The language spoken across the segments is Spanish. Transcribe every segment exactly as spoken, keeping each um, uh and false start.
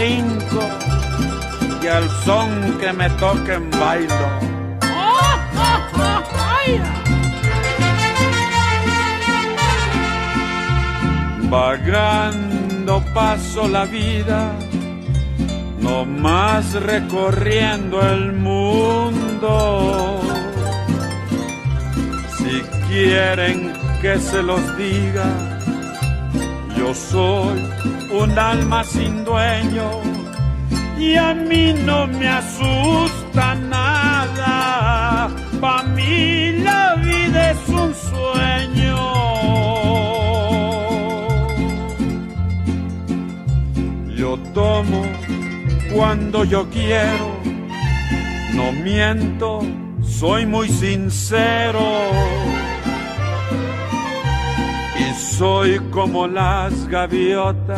brinco y al son que me toquen bailo. ¡Oh, oh, oh, ay! Vagando paso la vida, no más recorriendo el mundo. Si quieren que se los diga, yo soy un alma sin dueño y a mí no me asusta nada. Pa' mí la vida es un sueño. Yo tomo cuando yo quiero, no miento, soy muy sincero. Y soy como las gaviotas,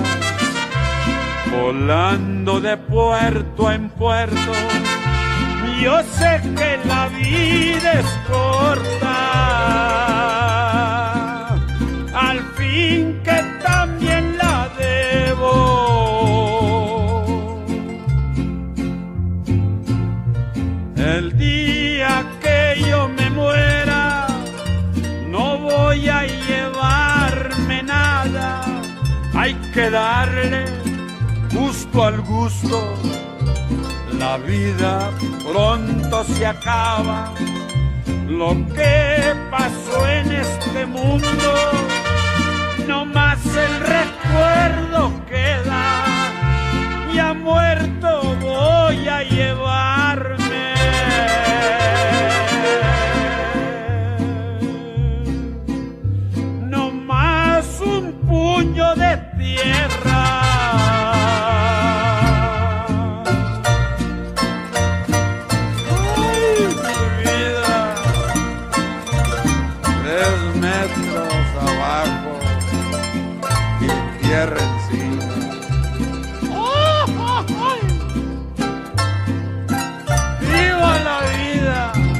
volando de puerto en puerto. Yo sé que la vida es corta, al fin que también la debo. El día que yo me muera, no voy a llevarme nada. Hay que darle gusto al gusto. La vida pronto se acaba. Lo que pasó en este mundo, no más el recuerdo queda. Ya muerto voy a llevarme no más un puño de tierra. Tierra encima. ¡Oh, oh, oh! ¡Viva la vida!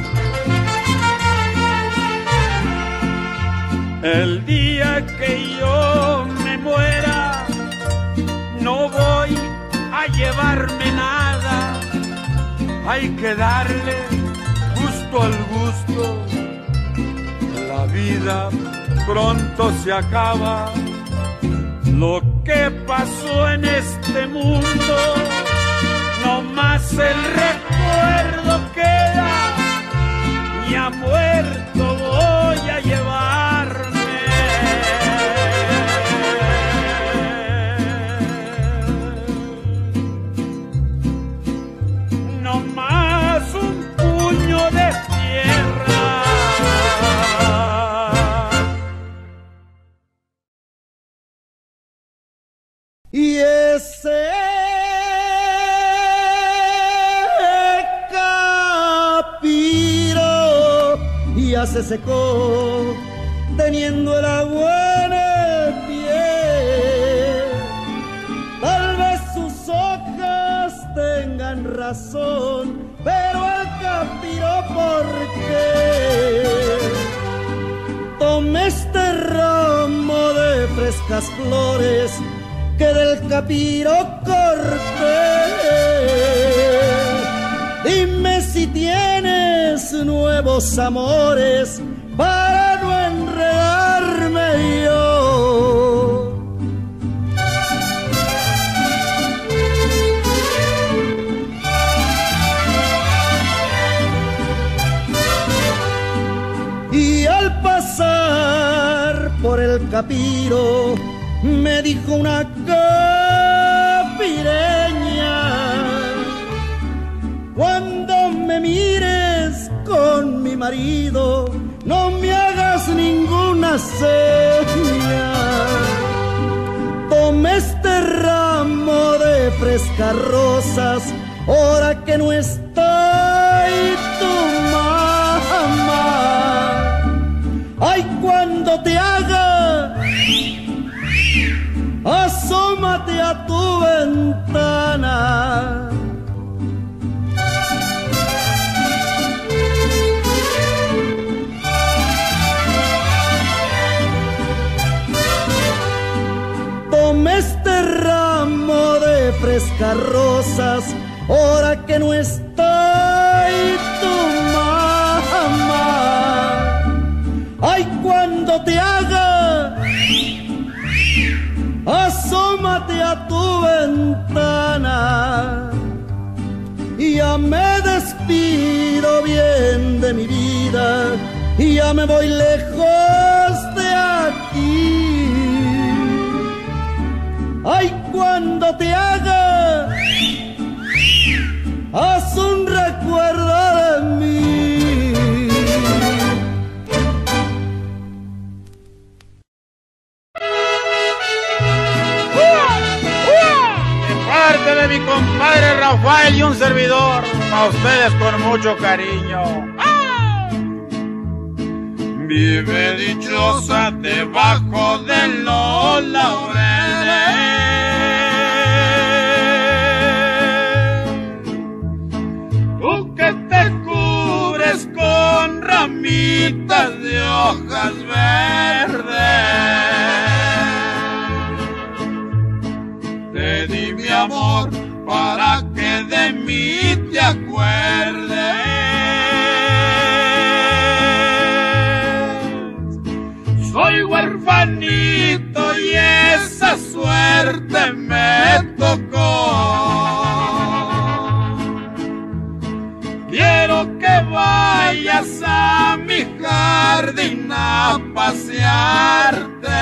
El día que yo me muera, no voy a llevarme nada. Hay que darle gusto al gusto. La vida pronto se acaba. Lo que pasó en este mundo, no más el recuerdo queda. Ya muerto voy a llevarme no más un puño de tierra. Y ese capiro ya se secó, teniendo el agua en el pie. Tal vez sus hojas tengan razón, pero el capiro, ¿por qué? Tome este ramo de frescas flores que del capiro corté. Dime si tienes nuevos amores para no enredarme yo. Y al pasar por el capiro me dijo una capireña: cuando me mires con mi marido, no me hagas ninguna seña. Tome este ramo de frescas rosas, ahora que no estoy tu mamá. Ay, cuando te haga, asómate a tu ventana. Tome este ramo de frescas ofrezcas rosas, ahora que no estoy tu mamá. Ay, cuando te haga, asómate a tu ventana. Y ya me despido bien de mi vida, y ya me voy lejos de aquí. Ay, cuando te haga, haz un recuerdo de mí. De parte de mi compadre Rafael y un servidor, a ustedes con mucho cariño. Vive dichosa debajo de los laureles, tú que te cubres con ramitas de hojas verdes. Te di mi amor para que de mí te acuerdes. Soy huerfanito y esa suerte me tocó. Quiero que vayas a mi jardín a pasearte,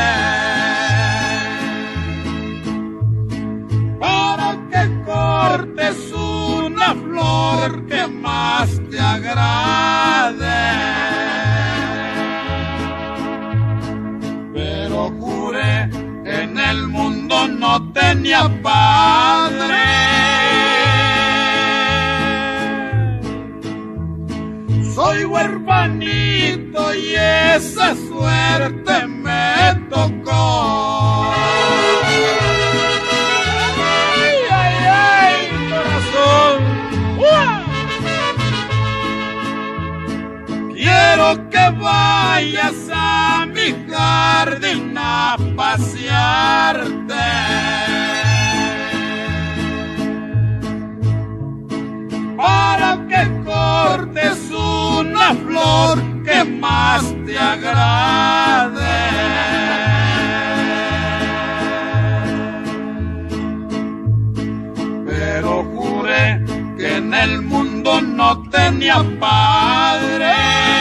para que cortes una flor que más te agrade. Pero juré que en el mundo no tenía padre. Soy huerfanito y esa suerte me tocó. Ay, ay, ay, corazón. Quiero que vayas a mi jardín a pasearte, para que cortes una flor que más te agrade. Pero juré que en el mundo no tenía padre.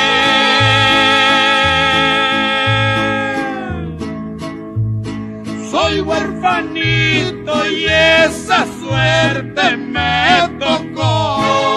Soy huerfanito y esa suerte me tocó.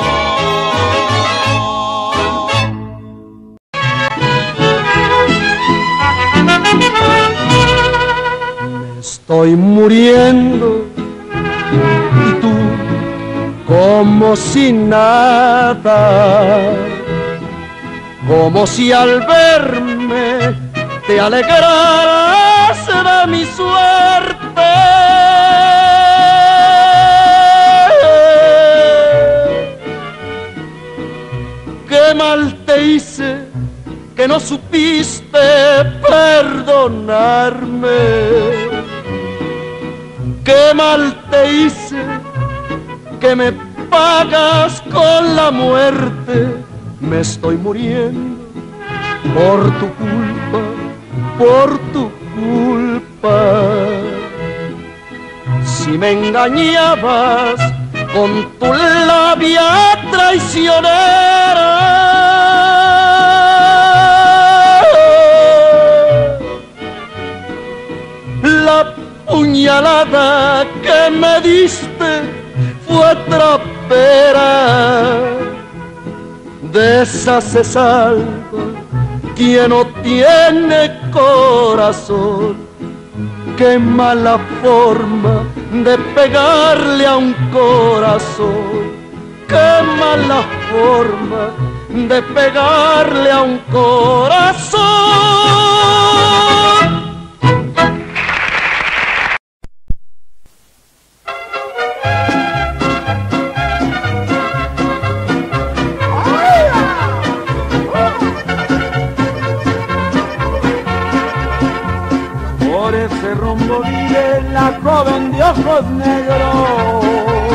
Me estoy muriendo y tú como si nada, como si al verme te alegraras de mi suerte. Qué mal te hice que no supiste perdonarme. Qué mal te hice que me pagas con la muerte. Me estoy muriendo por tu culpa, por tu culpa. Si me engañabas con tu labia traicionera, la puñalada que me diste fue trapera. De esa se salva quien no tiene corazón. Qué mala forma de pegarle a un corazón. Qué mala forma de pegarle a un corazón. Por ese rumbo vive la joven de ojos negros,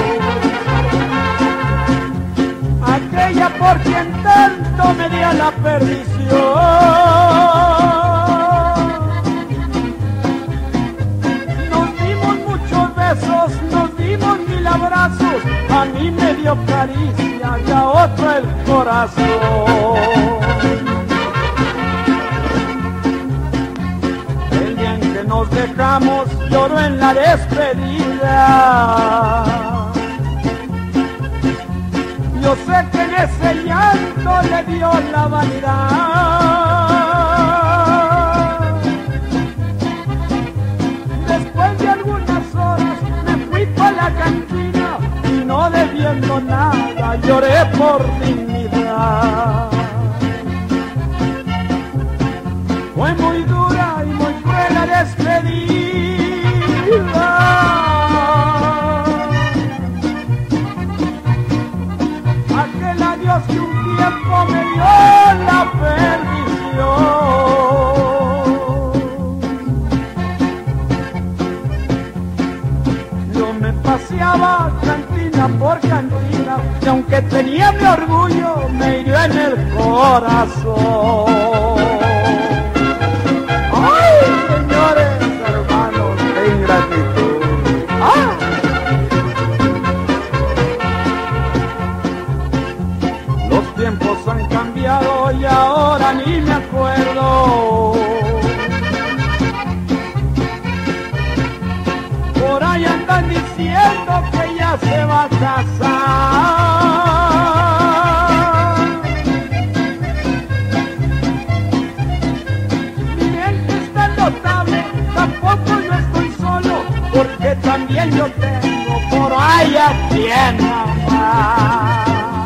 por quien tanto me di a la perdición. Nos dimos muchos besos, nos dimos mil abrazos, a mí me dio caricia y a otro el corazón. El día en que nos dejamos lloró en la despedida. Yo sé que en ese llanto le dio la vanidad. Después de algunas horas me fui pa' la cantina y no debiendo nada lloré por dignidad. Fue muy dura y muy cruel la despedida. Aquel adiós que un tiempo me dio la perdición. Yo me paseaba cantina por cantina y aunque tenía mi orgullo me hirió en el corazón. ¡Ay, señores, hermanos, qué ingratitud! ¡Ah! Los tiempos han cambiado y ahora ni me acuerdo. Por ahí andan diciendo que ya se va a casar. Miren que está notable, tampoco yo estoy solo, porque también yo tengo por ahí a quien amar.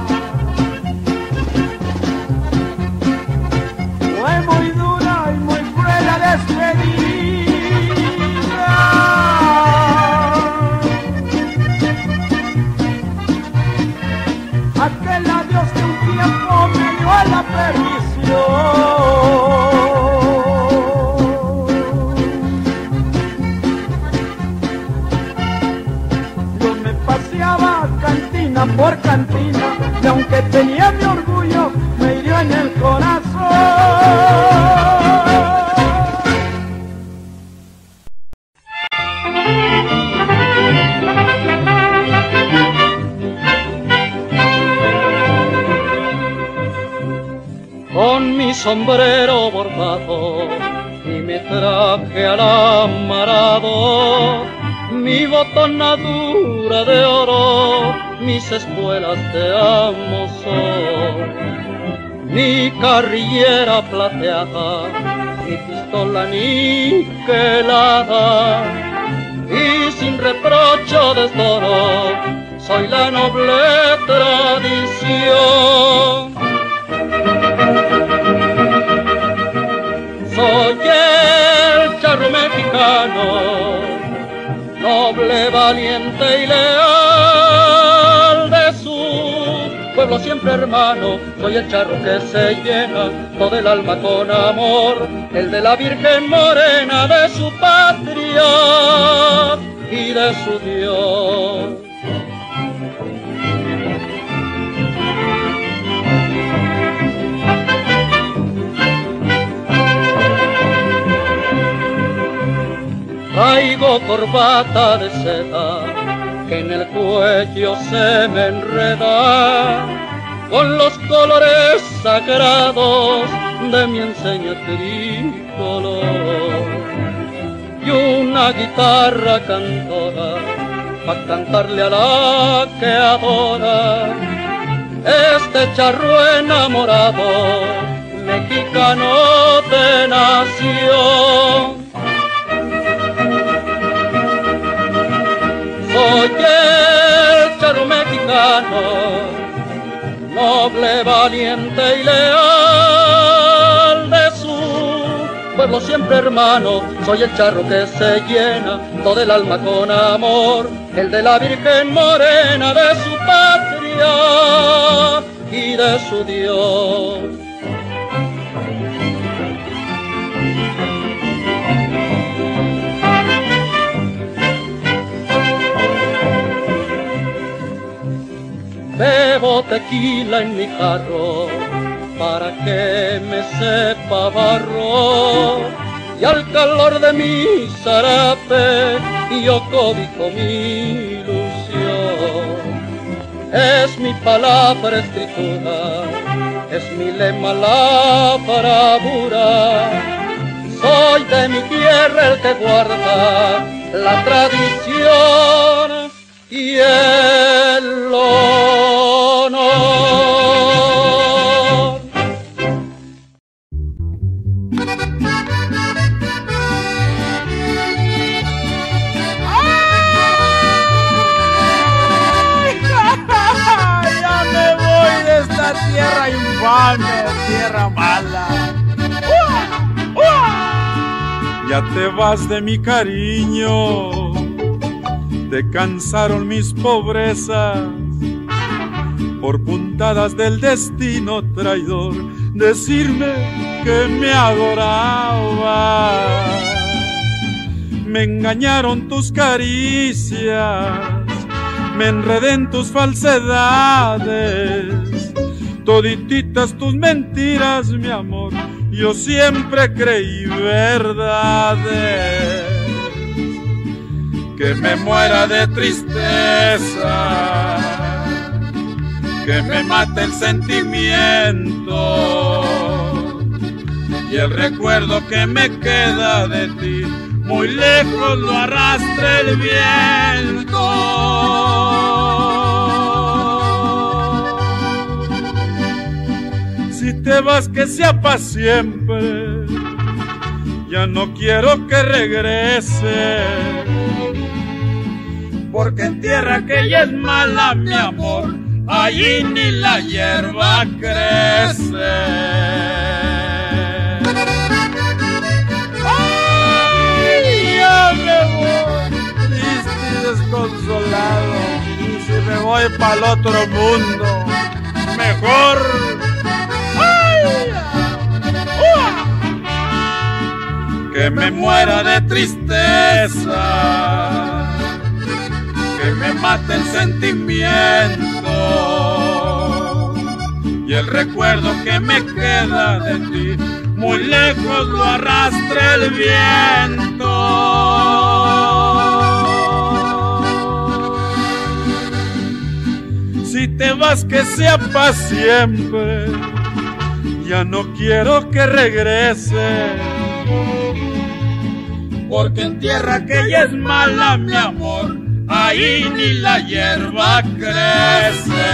Fue muy dura y muy cruel la despedida. Aquel adiós que un tiempo me dio a la perdición. Yo me paseaba cantina por cantina y aunque tenía mi orgullo me hirió en el corazón. Con mi sombrero bordado y mi traje alamarado, mi botonadura de oro, mis espuelas de amozón, mi carrillera plateada, mi pistola niquelada, y sin reprocho desdoro, soy la noble tradición. Soy el charro mexicano, noble, valiente y leal de su pueblo siempre hermano. Soy el charro que se llena todo el alma con amor, el de la Virgen Morena, de su patria y de su Dios. Traigo corbata de seda que en el cuello se me enreda con los colores sagrados de mi enseña tricolor, y una guitarra cantora pa' cantarle a la que adora este charro enamorado, mexicano de nación. Soy el charro mexicano, noble, valiente y leal de su pueblo siempre hermano. Soy el charro que se llena todo el alma con amor, el de la Virgen Morena, de su patria y de su Dios. bebo tequila en mi jarro para que me sepa barro, y al calor de mi zarape yo codijo mi ilusión. Es mi palabra escritura, es mi lema la bravura, soy de mi tierra el que guarda la tradición y el honor. Ya me voy de esta tierra infame, tierra mala. Ya te vas de mi cariño, te cansaron mis pobrezas, por puntadas del destino traidor, decirme que me adorabas. Me engañaron tus caricias, me enredé en tus falsedades, todititas tus mentiras, mi amor, yo siempre creí verdades. Que me muera de tristeza, que me mate el sentimiento, y el recuerdo que me queda de ti muy lejos lo arrastra el viento. Si te vas que sea para siempre, ya no quiero que regrese, porque en tierra que ya es mala, mi amor, allí ni la hierba crece. Ay, ya me voy, triste y desconsolado, y si me voy para el otro mundo, mejor. Que me muera de tristeza, que me mate el sentimiento, y el recuerdo que me queda de ti muy lejos lo arrastra el viento. Si te vas que sea para siempre, ya no quiero que regrese, porque en tierra que ya es mala, mi amor, ahí ni la hierba crece.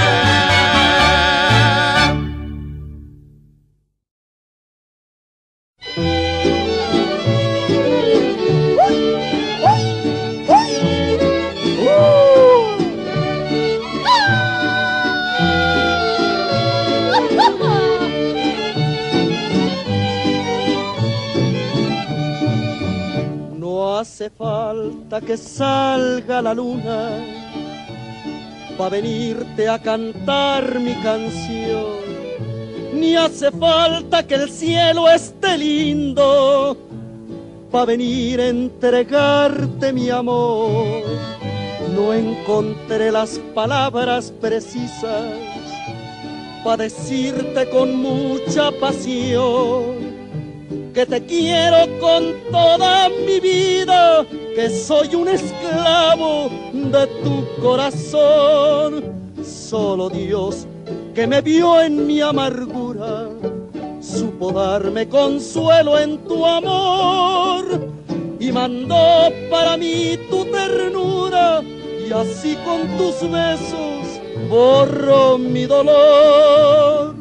Hace falta que salga la luna pa' venirte a cantar mi canción, ni hace falta que el cielo esté lindo pa' venir a entregarte mi amor. No encontré las palabras precisas pa' decirte con mucha pasión que te quiero con toda mi vida, que soy un esclavo de tu corazón. Solo Dios, que me vio en mi amargura, supo darme consuelo en tu amor y mandó para mí tu ternura, y así con tus besos borró mi dolor.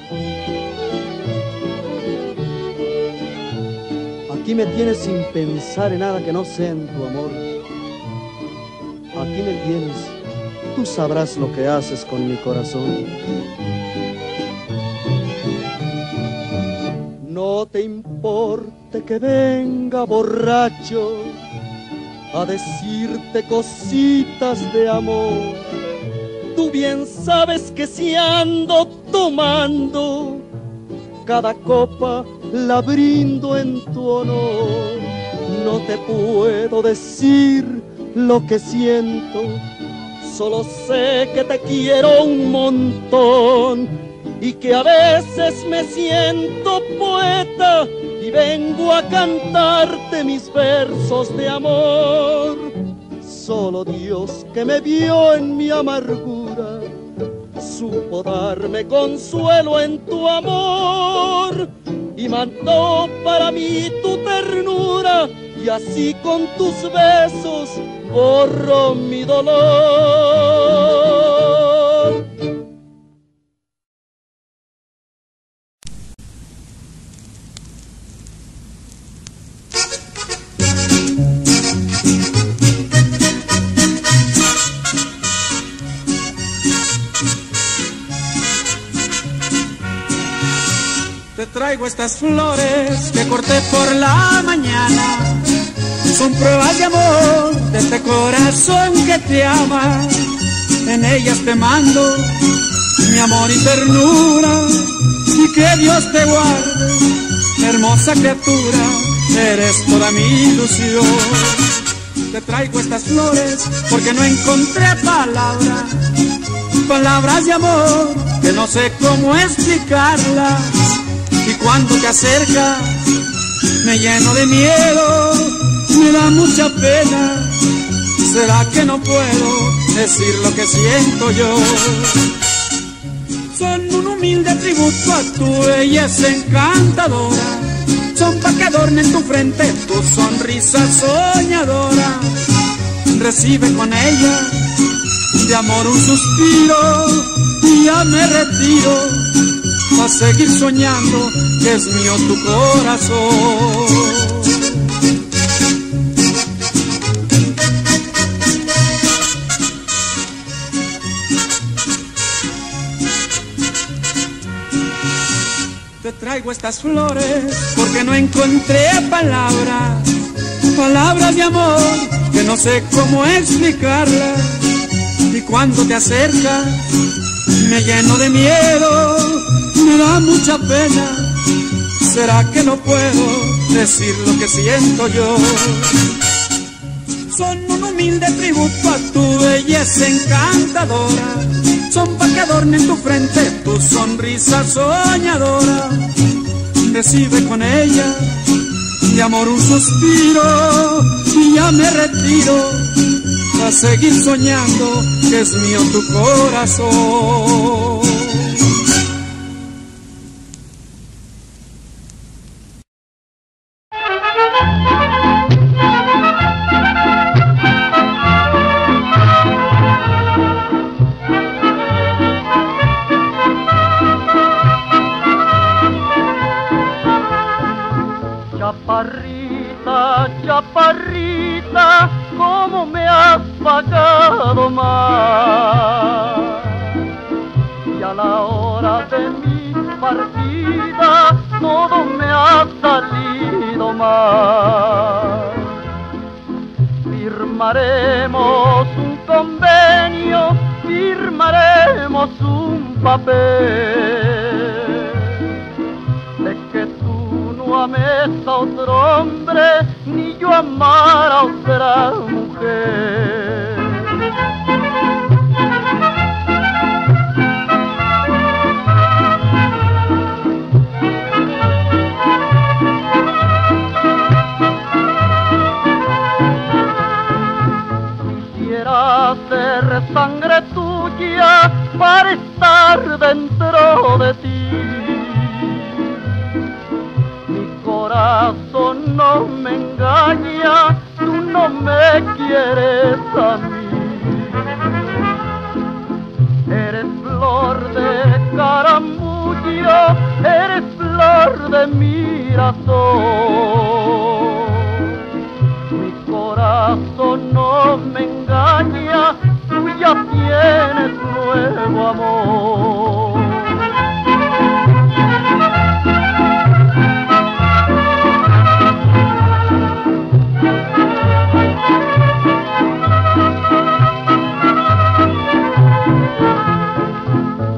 Aquí me tienes sin pensar en nada que no sea en tu amor. Aquí me tienes, tú sabrás lo que haces con mi corazón. No te importe que venga borracho a decirte cositas de amor. Tú bien sabes que si ando tomando, cada copa la brindo en tu honor. No te puedo decir lo que siento solo sé que te quiero un montón y que a veces me siento poeta y vengo a cantarte mis versos de amor. Solo Dios que me vio en mi amargura supo darme consuelo en tu amor y mandó para mí tu ternura y así con tus besos borró mi dolor. Te traigo estas flores que corté por la mañana. Son pruebas de amor de este corazón que te ama. En ellas te mando mi amor y ternura. Y que Dios te guarde, hermosa criatura. Eres toda mi ilusión. Te traigo estas flores porque no encontré palabras. Palabras de amor que no sé cómo explicarlas. Y cuando te acercas me lleno de miedo, me da mucha pena. ¿Será que no puedo decir lo que siento yo? Son un humilde tributo a tu belleza encantadora. Son pa' que adornen tu frente tu sonrisa soñadora. Recibe con ella de amor un suspiro y ya me retiro a seguir soñando que es mío tu corazón. Te traigo estas flores porque no encontré palabras, palabras de amor que no sé cómo explicarlas. Y cuando te acercas me lleno de miedo, me da mucha pena. ¿Será que no puedo decir lo que siento yo? Son un humilde tributo a tu belleza encantadora. Son pa' que adornen tu frente tu sonrisa soñadora. Recibe con ella de amor un suspiro y ya me retiro a seguir soñando que es mío tu corazón. Chaparrita, chaparrita, cómo me has pagado mal. Y a la hora de mi partida todo me ha salido mal. Firmaremos un convenio, firmaremos un papel de que tú no ames a otro hombre ni yo amar a otra mujer. Quisiera ser sangre tuya para estar dentro de ti. Corazón no me engaña, tú no me quieres a mí. Eres flor de caramullo, eres flor de mirasol. Mi corazón no me engaña, tú ya tienes nuevo amor.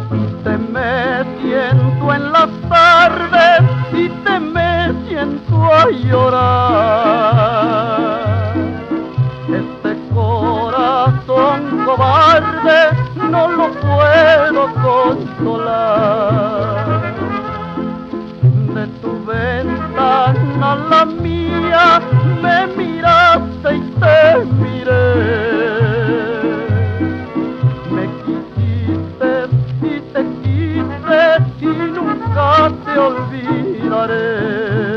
En las tardes y te me siento y nunca te olvidaré.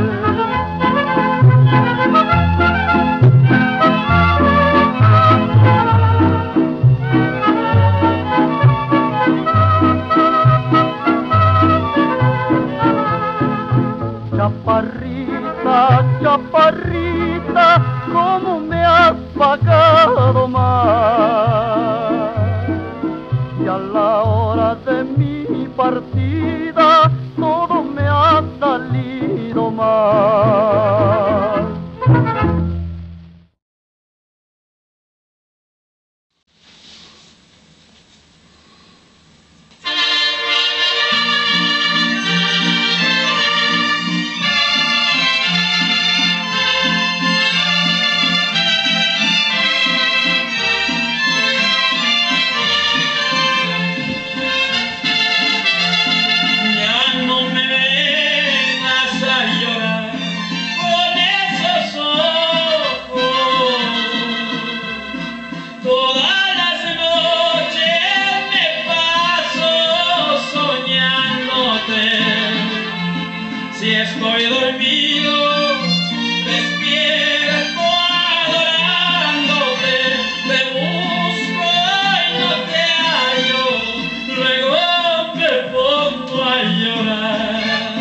Chaparrita, chaparrita, cómo me has pagado más. Y a la hora de mi partida, todo me ha salido mal. Si estoy dormido, despierto adorándote, te busco y no te hallo, luego me pongo a llorar.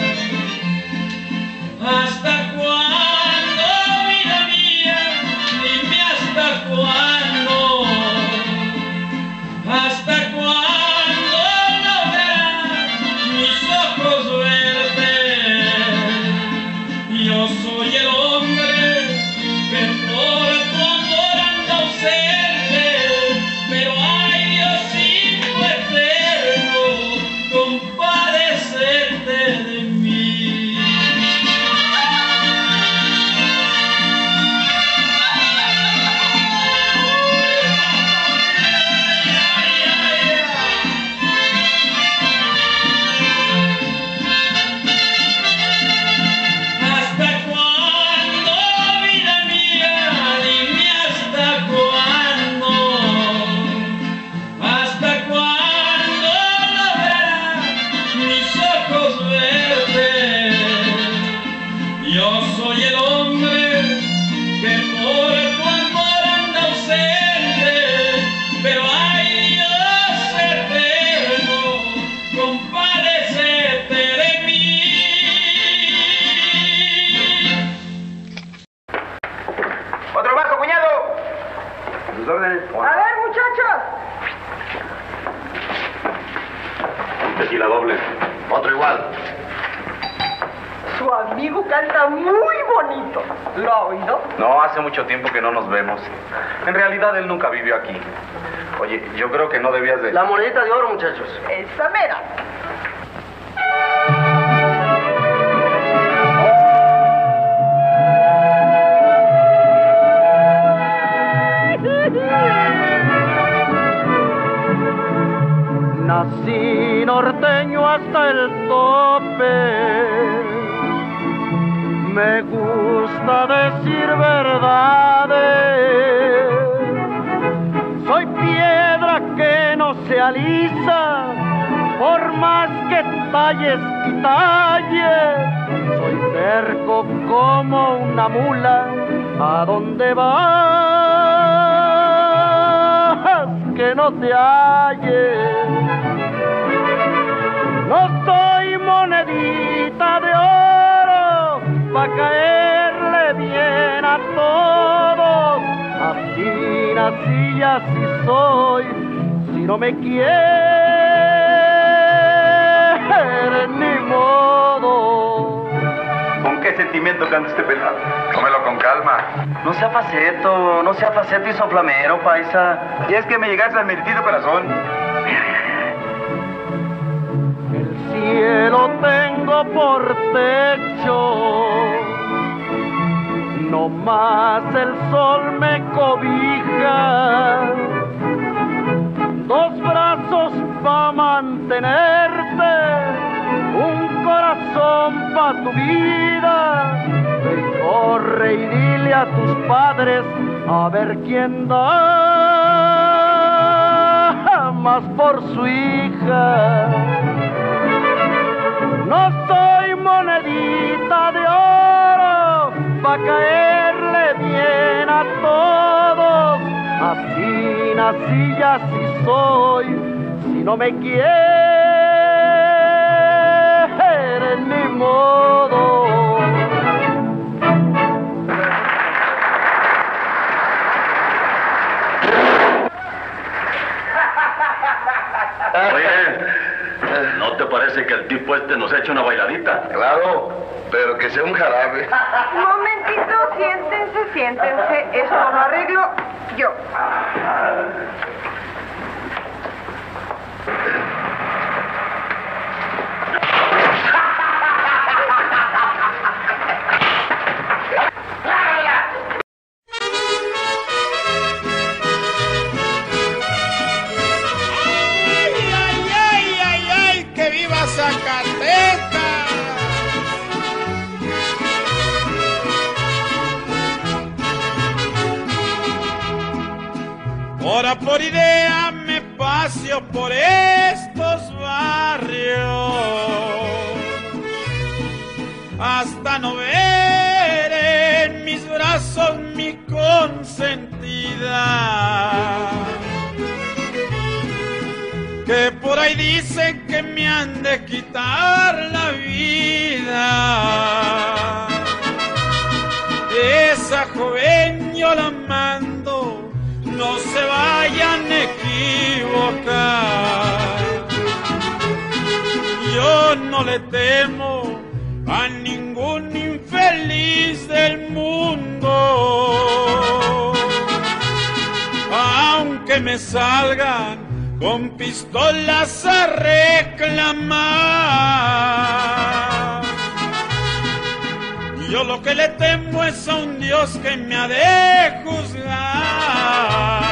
¿Hasta cuándo, vida mía? Dime hasta cuándo, hasta cuándo lograrán mis ojos verte. Yo soy el hombre que por tu amor anda ausente, pero ay Diosito eterno, compadécete de mí. Yo soy el hombre que por tu amor anda ausente, pero ay Dios eterno, compadécete de mí. ¡Otro vaso, cuñado! Sus órdenes. A ver, muchachos. Tequila doble. Otro igual. Su amigo canta muy bonito. ¿Lo ha oído? No, hace mucho tiempo que no nos vemos. En realidad él nunca vivió aquí. Oye, yo creo que no debías de... La monedita de oro, muchachos. Esa mera. Nací norteño hasta el tope. Me gusta decir verdades. Soy piedra que no se alisa, por más que talles y talles. Soy terco como una mula. ¿A dónde vas? Que no te halles. No soy monedita de oro pa' caerle bien a todos. Así nací y así soy. Si no me quieres, ni modo. ¿Con qué sentimiento canta este pelado? Tómelo con calma. No sea faceto, no sea faceto y soflamero, paisa. Y es que me llegaste al meritito corazón. El cielo tengo por techo, no más el sol me cobija. Dos brazos pa' mantenerte, un corazón pa' tu vida. Ve y corre y dile a tus padres a ver quién da más por su hija. así y así soy. Si no me quieren ni modo. Oye, ¿no te parece que el tipo este nos echa una bailadita? Claro, pero que sea un jarabe. Un momentito, siéntense, siéntense. Esto lo arreglo yo. Hora por idea me paseo por estos barrios hasta no ver en mis brazos mi consentida, que por ahí dicen que me han de quitar la vida. Esa joven yo la mando, no se vayan a equivocar. Yo no le temo a ningún infeliz del mundo, aunque me salgan con pistolas a reclamar. Yo lo que le temo es a un Dios que me ha de juzgar.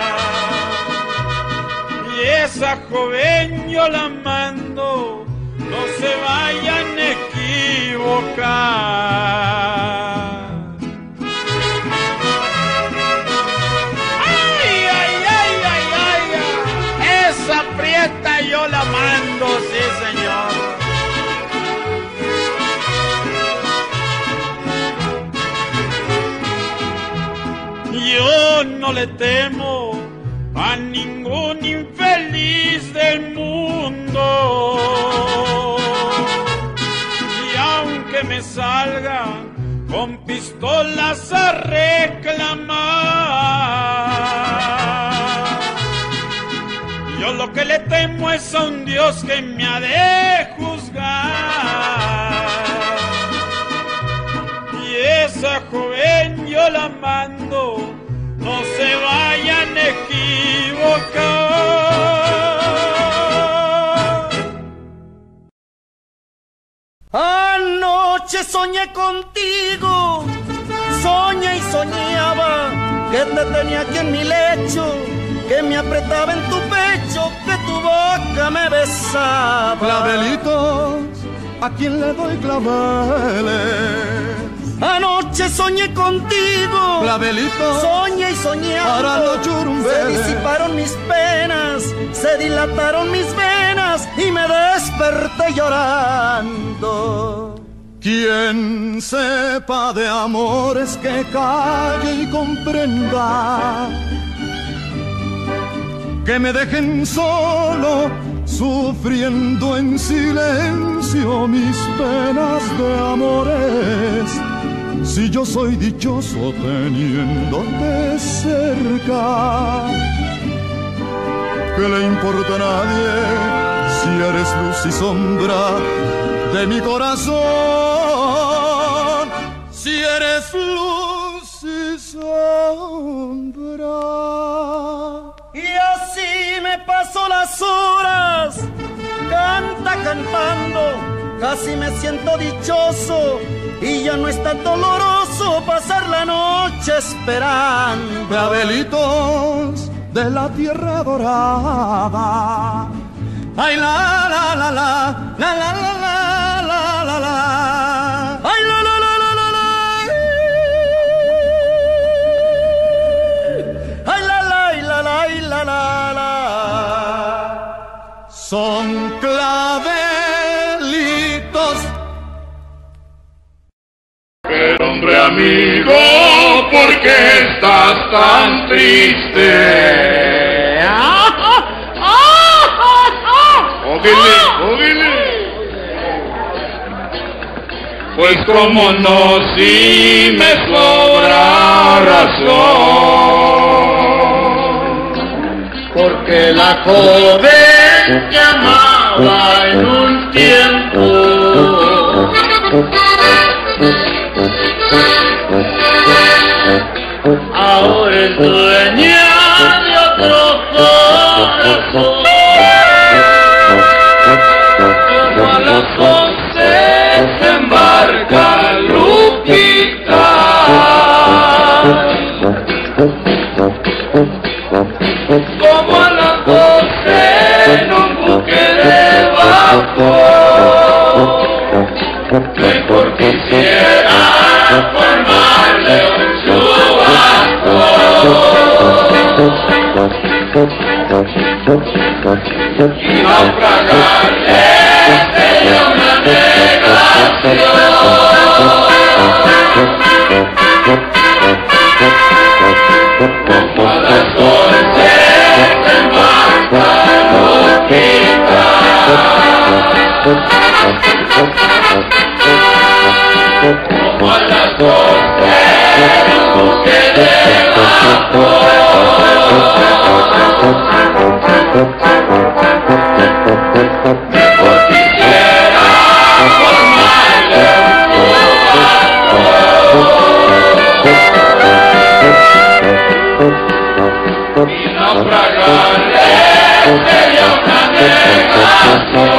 Y esa joven yo la mando, no se vayan a equivocar. Ay, ay, ay, ay, ay, ay. Esa prieta yo la mando, sí señor. Yo no le temo a ningún infeliz del mundo, y aunque me salgan con pistolas a reclamar, yo lo que le temo es a un Dios que me ha de juzgar. Y esa joven yo la mando, no se vayan a equivocar. Anoche soñé contigo, soñé y soñaba que te tenía aquí en mi lecho, que me apretaba en tu pecho, que tu boca me besaba. Clavelitos, ¿a quién le doy claveles? Anoche soñé contigo, Clavelito, soñé y soñaba, para los churumbeles. Se disiparon mis penas, se dilataron mis venas y me desperté llorando. Quien sepa de amores que calle y comprenda, que me dejen solo, sufriendo en silencio mis penas de amores. Si yo soy dichoso teniéndote cerca, ¿qué le importa a nadie si eres luz y sombra de mi corazón? Si eres luz y sombra. Y así me paso las horas, canta cantando, casi me siento dichoso, y ya no es tan doloroso pasar la noche esperando. Clavelitos de la tierra dorada. Ay, la, la, la, la, la, la, la, la, la, la, la. Ay, la, la, la, la, la, la. Ay, la, la, y la, la, y la, la, la. Son clavelitos. Pero hombre amigo, ¿por qué estás tan triste? Ódele, ódele. Pues como no, si me sobra razón, porque la joven que amaba en un tiempo ahora es dueña de otro corazón. Como a las once se embarca Lupita, como a las doce en un buque de vapor, mejor quisiera formarle un chubasco y naufragarle sería una negación. Como a las once se marca Lupita, como a las doce un buque de vapor, mejor quisiera formarle un chubasco y naufragarle sería una negación.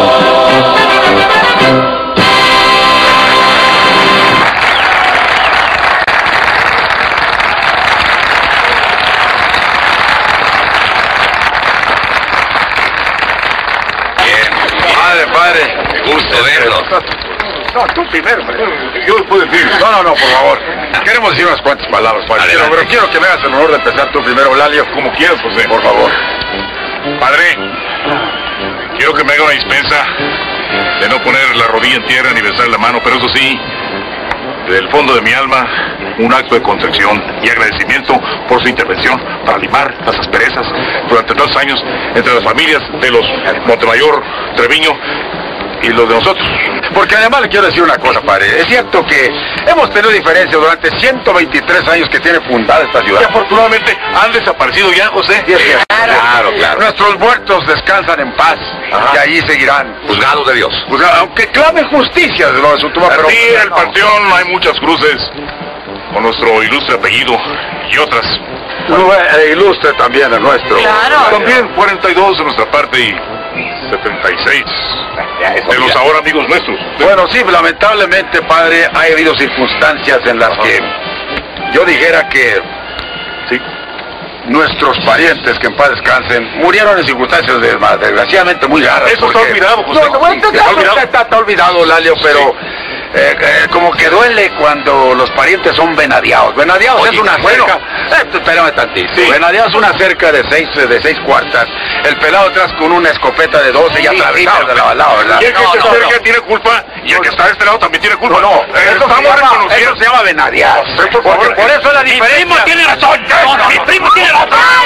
Padre, me gusta verlo. No, tú primero, hombre. Yo puedo decir. No, no, no, por favor. Queremos decir unas cuantas palabras, padre. Quiero, pero quiero que me hagas el honor de empezar tú primero, Lalio. Como quieras, José. Por favor. Padre, quiero que me haga una dispensa de no poner la rodilla en tierra ni besar la mano, pero eso sí, del fondo de mi alma, un acto de contrición y agradecimiento por su intervención para limar las asperezas durante tantos años entre las familias de los Montemayor, Treviño y los de nosotros. Porque además le quiero decir una cosa, padre. Es cierto que hemos tenido diferencias durante ciento veintitrés años que tiene fundada esta ciudad. Y afortunadamente han desaparecido ya, José. Sí, es cierto. Claro, claro. Nuestros muertos descansan en paz. Ajá. Y allí seguirán. Juzgados de Dios. Juzgados, aunque clamen justicia de lo de su tumba. Pero en el panteón hay muchas cruces con nuestro ilustre apellido y otras. No, eh, ilustre también el nuestro. Claro. También cuarenta y dos de nuestra parte y setenta y seis de los ahora amigos nuestros. Bueno, sí, lamentablemente, padre, ha habido circunstancias en las Ajá. que yo dijera que sí, nuestros parientes, que en paz descansen, murieron en circunstancias de, desgraciadamente muy raras. Eso porque... está olvidado, José. No, bueno, está, olvidado. Está, está olvidado, Lalio, pero... Sí. Eh, eh, como que duele cuando los parientes son venadeados. Venadeados es una bueno. cerca. Eh, espérame tantito. Sí. Venadeados es una cerca de seis, de seis cuartas. El pelado atrás con una escopeta de doce y atravesado sí, de lado a lado, ¿verdad? Y el que no, se no, acerca no. tiene culpa y el que está de este lado también tiene culpa. No, no. Eh, eso, se llama, eso se llama venadeados. Sí, por, por, por eso es la diferencia. Mi primo tiene razón. No, no, mi primo tiene razón.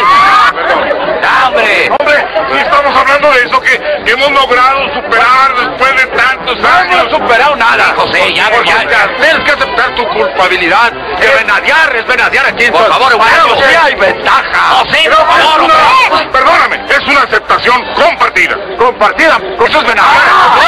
¡Hombre! ¡Hombre! Si estamos hablando de eso que, que hemos logrado superar después de tantos años. No hemos superado nada, José. Ya, Porque ya, ya. tienes que aceptar tu culpabilidad. Que venadear es venadear aquí en Por favor, Eugenio, sí hay ventaja. José, Pero por favor, es una, perdóname, es una aceptación compartida. Compartida. Eso es venadear.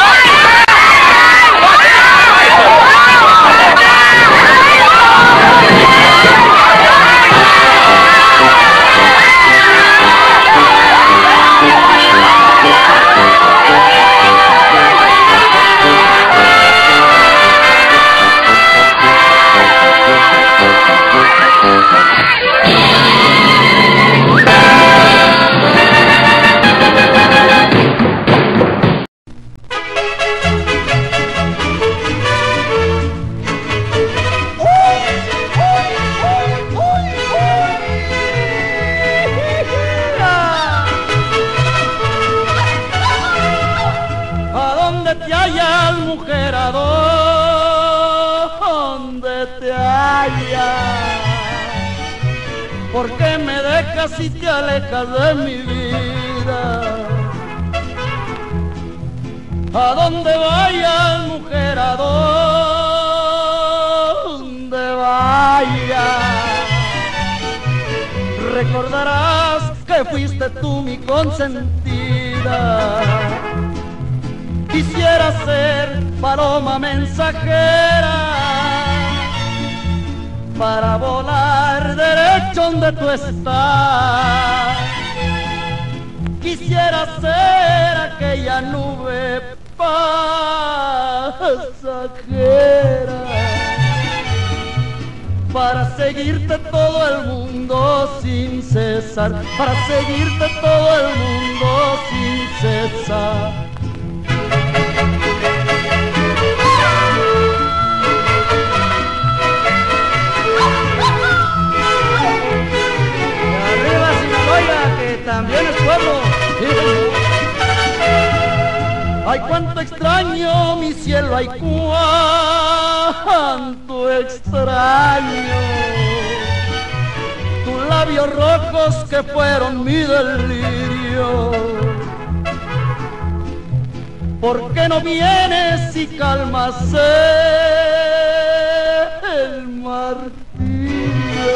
¿Por qué me dejas y te alejas de mi vida? A donde vayas, mujer, a donde vayas, recordarás que fuiste tú mi consentida. Quisiera ser paloma mensajera para volar derecho donde tú estás. Quisiera ser aquella nube pasajera para seguirte todo el mundo sin cesar, para seguirte todo el mundo sin cesar. También es pueblo. Ay, cuánto extraño mi cielo, ay, cuánto extraño tus labios rojos que fueron mi delirio. ¿Por qué no vienes y calmas el martirio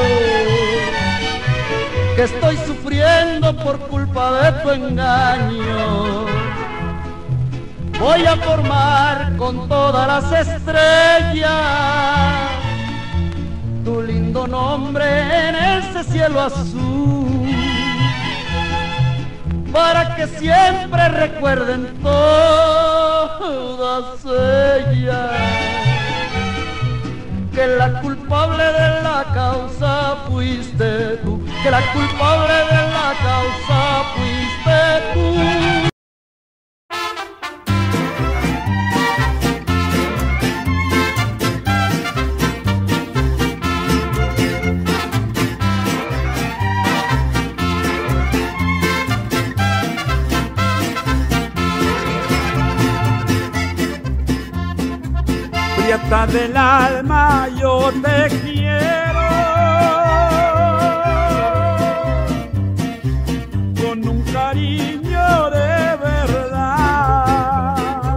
que estoy sufriendo por culpa de tu engaño? Voy a formar con todas las estrellas tu lindo nombre en ese cielo azul, para que siempre recuerden todas ellas que la culpable de la causa fuiste tú, que la culpable de la causa fuiste tú. Prieta del alma, yo te quiero con un cariño de verdad.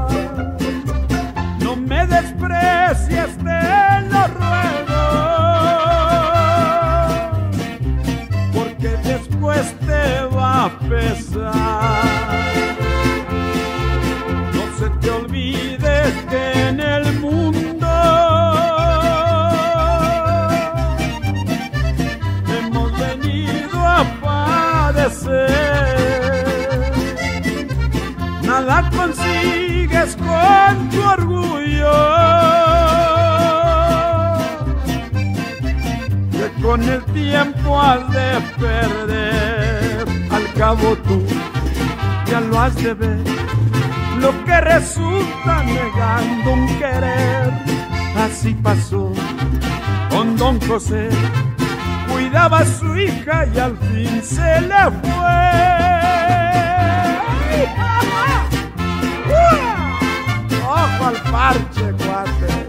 No me desprecies, te lo ruego, porque después te va a pesar. No se te olvide que en el mundo hemos venido a padecer. Nada consigues con tu orgullo, que con el tiempo has de perder. Al cabo tú ya lo has de ver, lo que resulta negando un querer. Así pasó con don José, cuidaba a su hija y al fin se le fue. ¡Ojo al parche, cuate!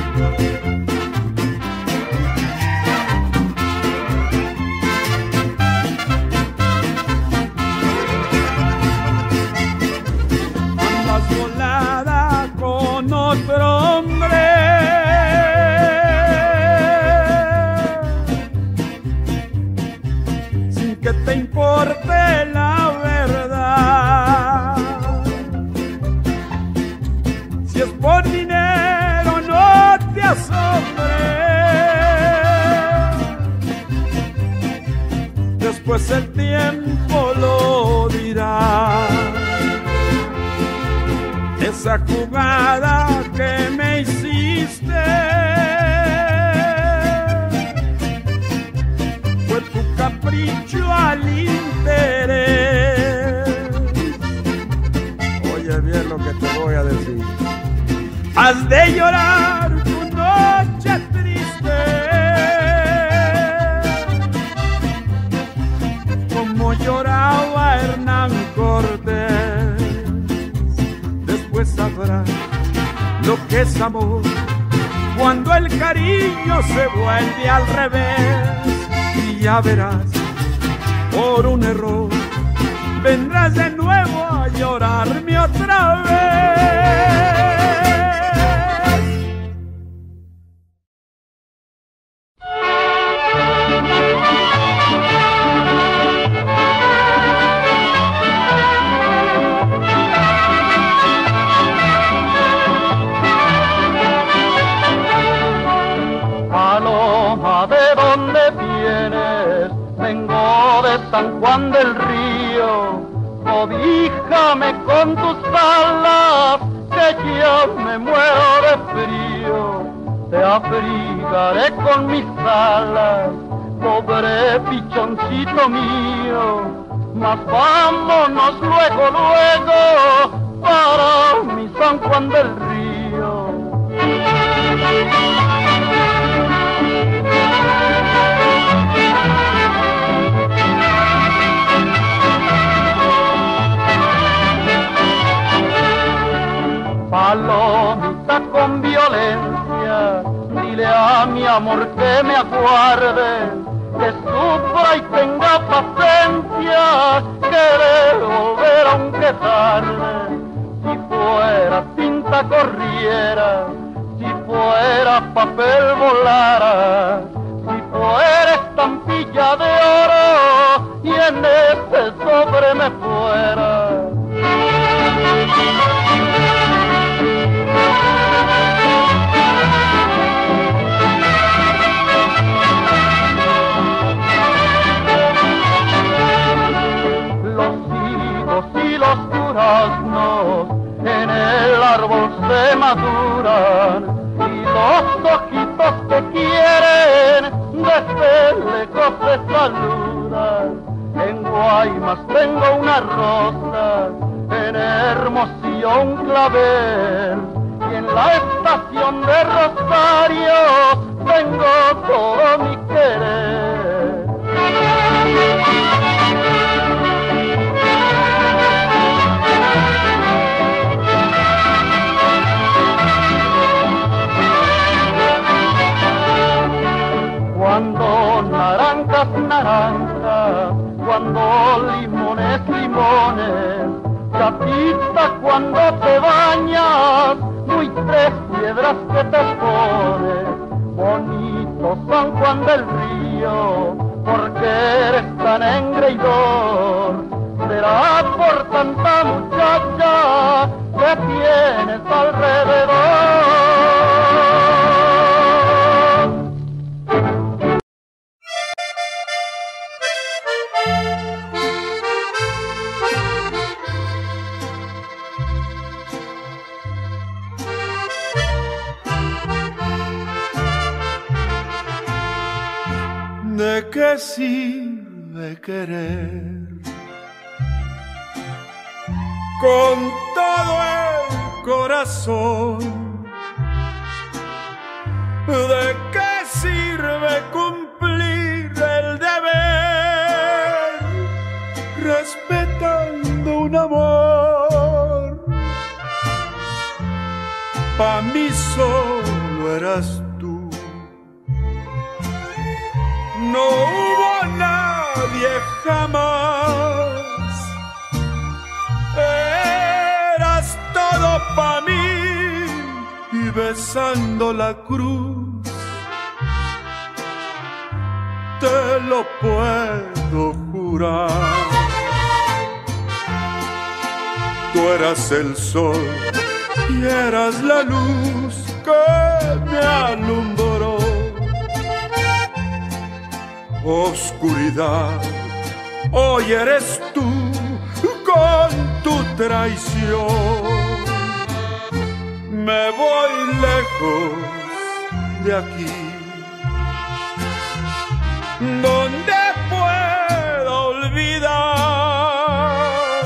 Volada con otro hombre, sin que te importe la verdad. Si es por dinero no te asombres, después el tiempo lo dirá. Esa jugada que me hiciste fue tu capricho al interés. Oye bien lo que te voy a decir. Has de llorar tu noche triste, como lloraba Hernán Cortés. Pues sabrás lo que es amor cuando el cariño se vuelve al revés. Y ya verás, por un error vendrás de nuevo a llorarme otra vez. Paloma, ¿de dónde vienes? Vengo de San Juan del Río. Cobíjame con tus alas, que ya me muero de frío. Te abrigaré con mis alas, pobre pichoncito mío. Mas vámonos luego, luego, para mi San Juan del Río. Palomita con violencia, dile a mi amor que me aguarde, que sufra y tenga paciencia, que de volver aunque tarde. Si fuera tinta corriera, si fuera papel volara, si fuera estampilla de oro y en ese sobre me fuera. Y los duraznos en el árbol se maduran, y los ojitos que quieren desde lejos se saludan. En Guaymas tengo una rosa, en Hermosillo un clavel, y en la estación de Rosario tengo todo mi querer. Cuando naranjas, naranjas, cuando limones, limones, gatita, cuando te bañas, muy tres piedras que te pones. Bonito San Juan del Río, porque eres tan engreidor. Será por tanta muchacha que tienes alrededor. ¿De qué sirve querer con todo el corazón? ¿De qué sirve cumplir el deber respetando un amor? Pa' mí solo eras tú. No hubo nadie jamás. Eras todo pa' mí y besando la cruz te lo puedo jurar. Tú eras el sol y eras la luz que me alumbró. Oscuridad, hoy eres tú con tu traición. Me voy lejos de aquí, donde puedo olvidar.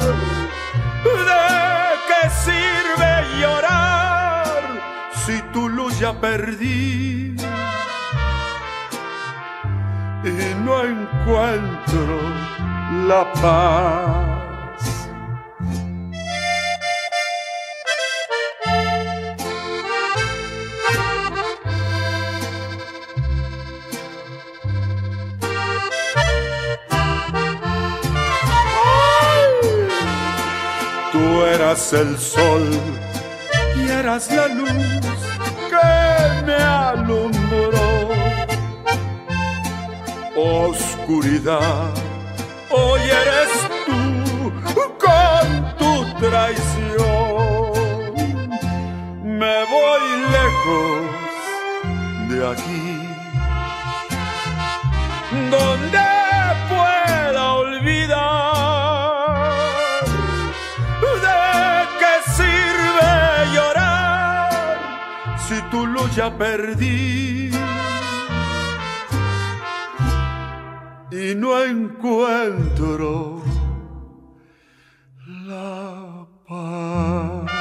¿De qué sirve llorar si tu luz ya perdí? Y no encuentro la paz. Tú eras el sol eras la luz que me alumbró. Oscuridad, hoy eres tú con tu traición. Me voy lejos de aquí, donde pueda olvidar. ¿De qué sirve llorar si tu luz ya perdí? Y no encuentro la paz.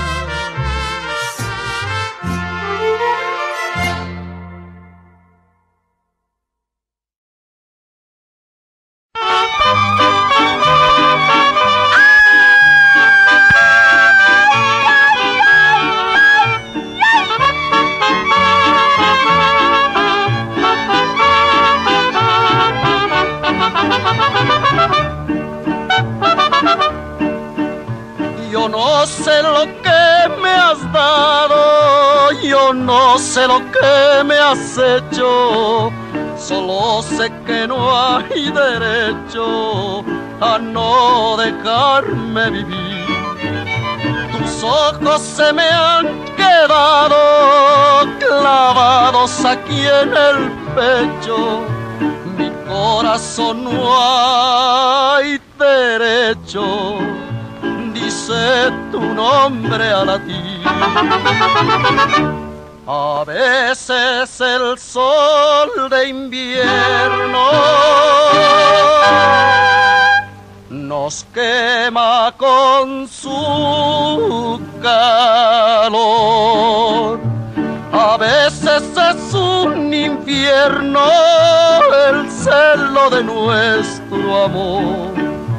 Yo no sé lo que me has dado, yo no sé lo que me has hecho, solo sé que no hay derecho a no dejarme vivir. Tus ojos se me han quedado clavados aquí en el pecho, mi corazón no hay derecho, dice tu nombre a latir. A veces el sol de invierno nos quema con su calor. A veces es un infierno el celo de nuestro amor.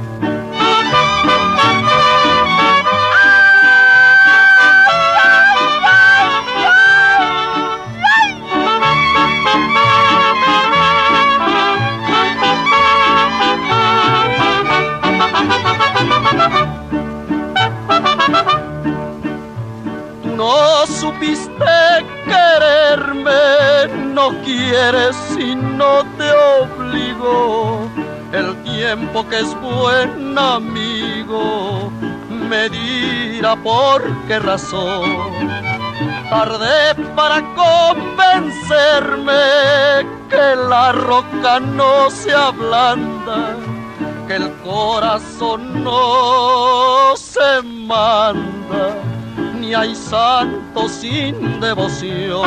No supiste quererme, no quieres y no te obligo. El tiempo que es buen amigo me dirá por qué razón. Tardé para convencerme que la roca no se ablanda, que el corazón no se manda, ni hay santo sin devoción.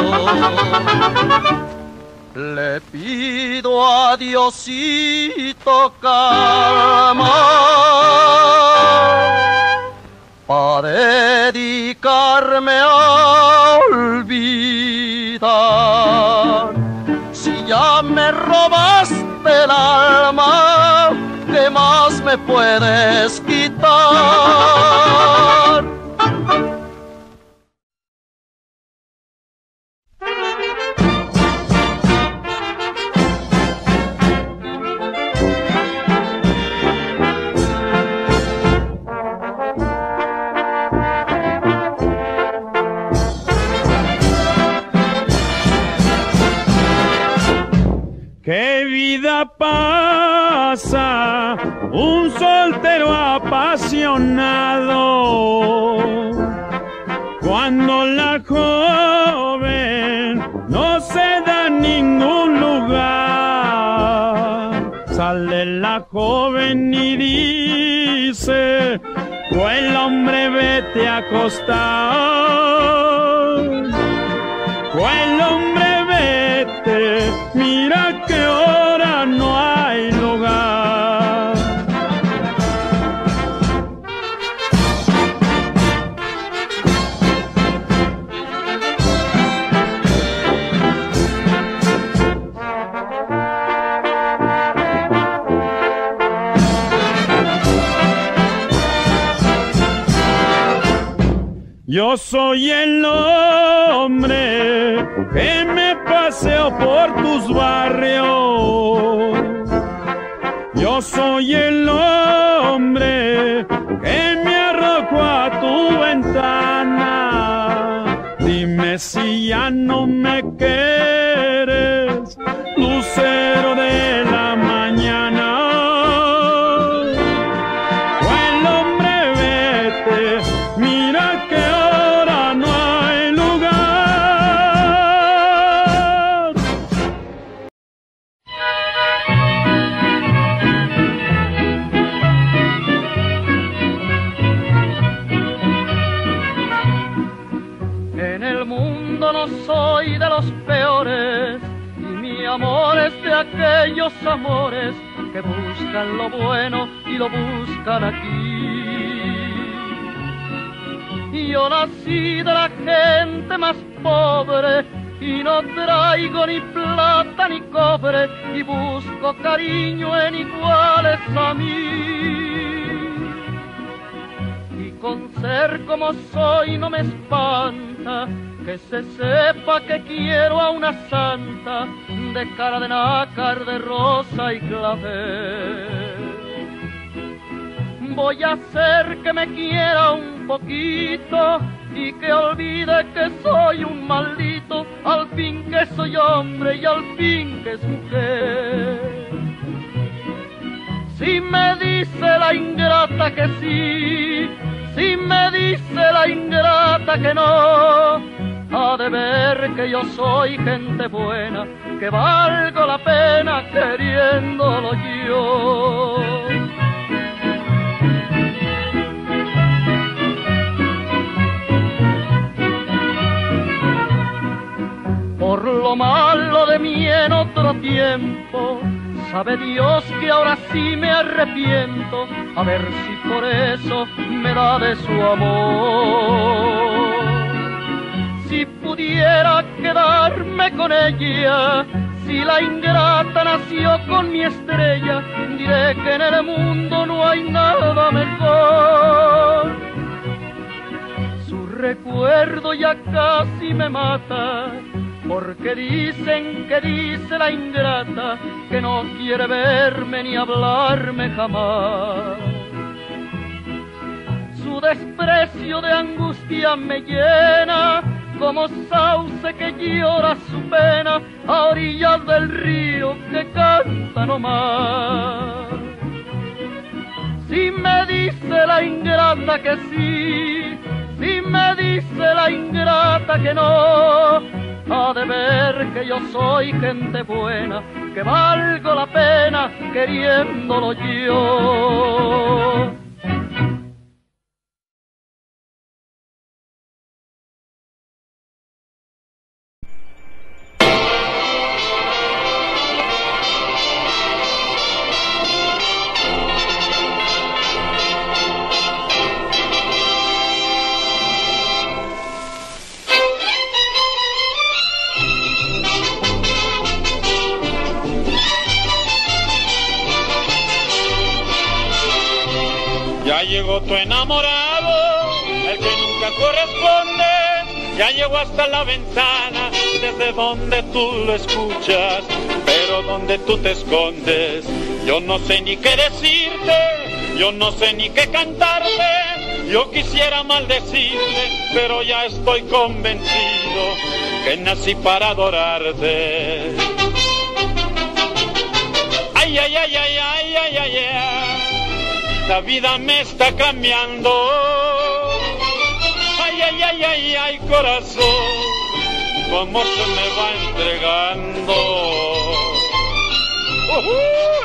Le pido a Diosito calma para dedicarme a olvidar. Si ya me robaste el alma, ¿qué más me puedes quitar? ¿Qué vida pasa un soltero apasionado cuando la joven no se da ningún lugar? Sale la joven y dice: pues el hombre vete a acostar, pues el hombre vete, mira que ahora no hay lugar. Yo soy el hombre que me paseo por tus barrios. Yo soy el hombre que me arrojo a tu ventana. Dime si ya no me quieres, lucero de la mañana. Buen hombre, vete, mira que ahora no hay lugar. En el mundo no soy de los peores, y mi amor es de aquellos amores que buscan lo bueno y lo buscan aquí. Y yo nací de la gente más pobre y no traigo ni plata ni cobre, y busco cariño en iguales a mí. Y con ser como soy no me espanta que se sepa que quiero a una santa de cara de nácar, de rosa y clavel. Voy a hacer que me quiera un poquito y que olvide que soy un maldito, al fin que soy hombre y al fin que es mujer. Si me dice la ingrata que sí, si me dice la ingrata que no, ha de ver que yo soy gente buena, que valgo la pena queriéndolo yo. Por lo malo de mí en otro tiempo, sabe Dios que ahora sí me arrepiento, a ver si por eso me da de su amor. Si pudiera quedarme con ella, si la ingrata nació con mi estrella, diré que en el mundo no hay nada mejor. Su recuerdo ya casi me mata, porque dicen que dice la ingrata que no quiere verme ni hablarme jamás. Su desprecio de angustia me llena, como sauce que llora su pena a orillas del río que canta no más. Si me dice la ingrata que sí, si me dice la ingrata que no, ha de ver que yo soy gente buena, que valgo la pena queriéndolo yo. Ya llegó tu enamorado, el que nunca corresponde, ya llegó hasta la ventana, desde donde tú lo escuchas, pero donde tú te escondes. Yo no sé ni qué decirte, yo no sé ni qué cantarte, yo quisiera maldecirte, pero ya estoy convencido que nací para adorarte. Ay, ay, ay, ay, ay, ay, ay, ay. La vida me está cambiando. Ay, ay, ay, ay, ay, corazón, cómo se me va entregando. Uh-huh.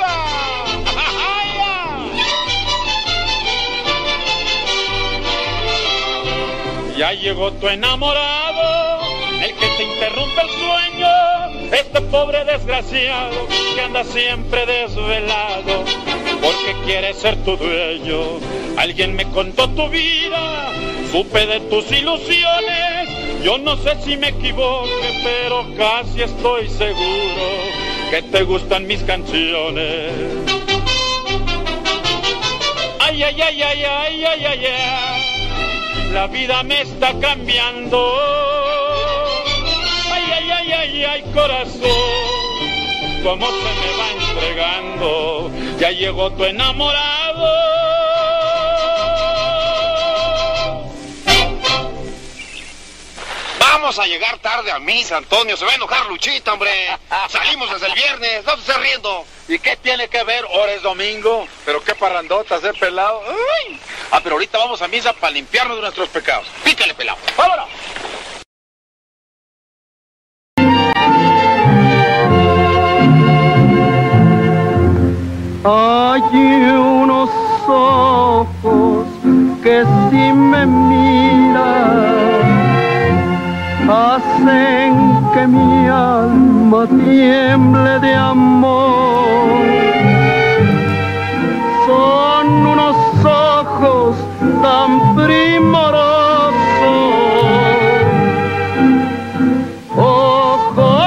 Ya llegó tu enamorado, el que te interrumpe el sueño, este pobre desgraciado que anda siempre desvelado, porque quiere ser tu dueño. Alguien me contó tu vida, supe de tus ilusiones, yo no sé si me equivoque, pero casi estoy seguro que te gustan mis canciones. Ay, ay, ay, ay, ay, ay, ay, ay. La vida me está cambiando. Ay, ay, ay, ay, ay, corazón, cómo se me va entregando. Ya llegó tu enamorado. Vamos a llegar tarde a misa, Antonio. Se va a enojar Luchita, hombre. Salimos desde el viernes. No te estés riendo. ¿Y qué tiene que ver? Ahora es domingo. Pero qué parrandotas, ¿eh, pelado? Uy. Ah, pero ahorita vamos a misa para limpiarnos de nuestros pecados. Pícale, pelado. ¡Vámonos! Hay unos ojos que si me miran hacen que mi alma tiemble de amor. Son unos ojos tan primorosos, ojos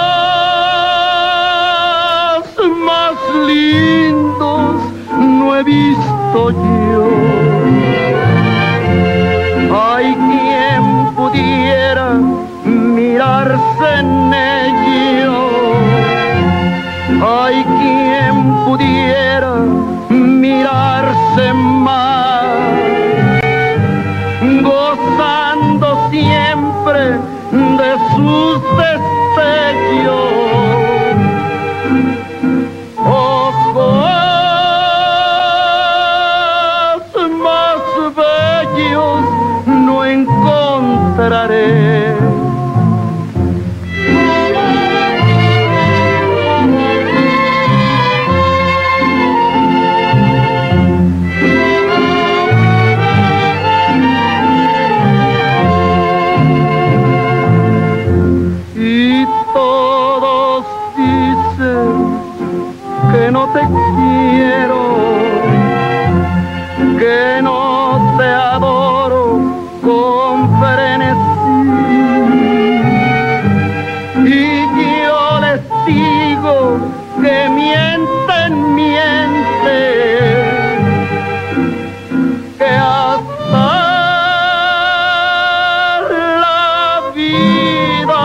más lindos no he visto yo. Hay quien pudiera mirarse en ellos, hay quien pudiera mirarse más, gozando siempre de sus destellos. Ojos más bellos no encontraré. Y todos dicen que no te quiero, que no te adoro con frenesí, y yo les digo que mienten, mienten, que hasta la vida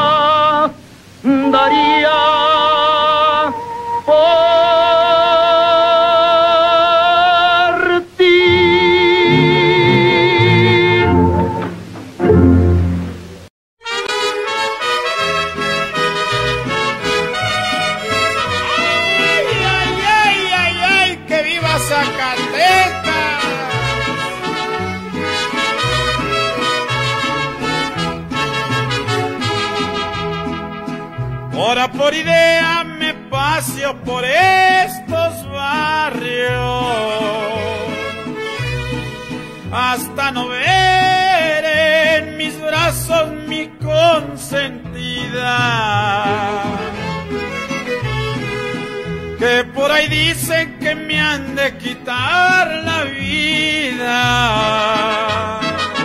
daría por ti. ¡Ay, ay, ay, ay, ay! ¡Que viva Zacatecas! Hora por idea me paseo por estos barrios hasta no ver en mis brazos mi consentida, que por ahí dicen que me han de quitar la vida.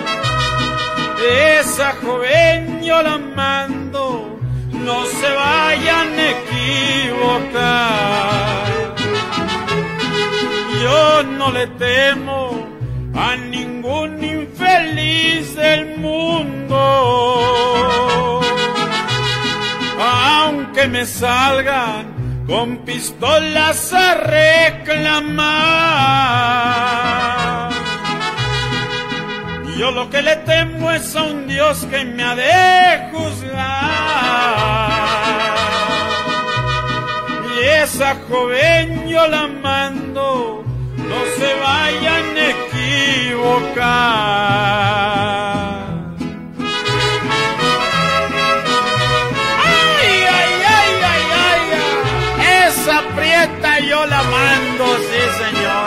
Esa joven yo la mando, no se vayan a equivocar. Yo no le temo a ningún infeliz del mundo, aunque me salgan con pistolas a reclamar. Yo lo que le temo es a un Dios que me ha de juzgar. Y esa joven yo la mando, no se vayan a equivocar. ¡Ay, ay, ay, ay, ay! Esa prieta yo la mando, sí, señor.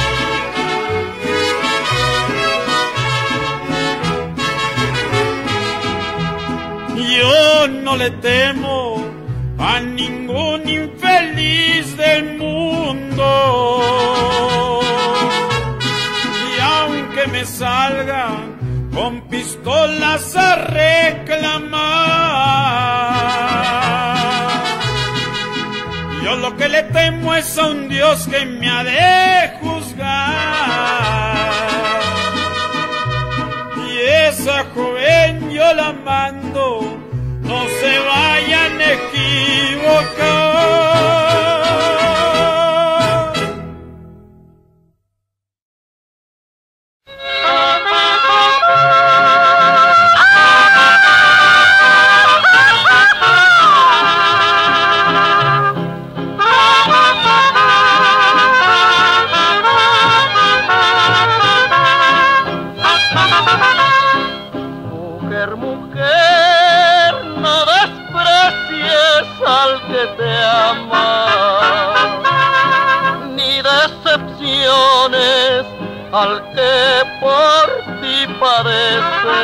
Yo no le temo a ningún infeliz del mundo, y aunque me salgan con pistolas a reclamar, yo lo que le temo es a un Dios que me ha de juzgar. Y esa joven yo la mando, no se vayan a equivocar. mujer, no desprecies al que te ama, ni decepciones al que por ti padece.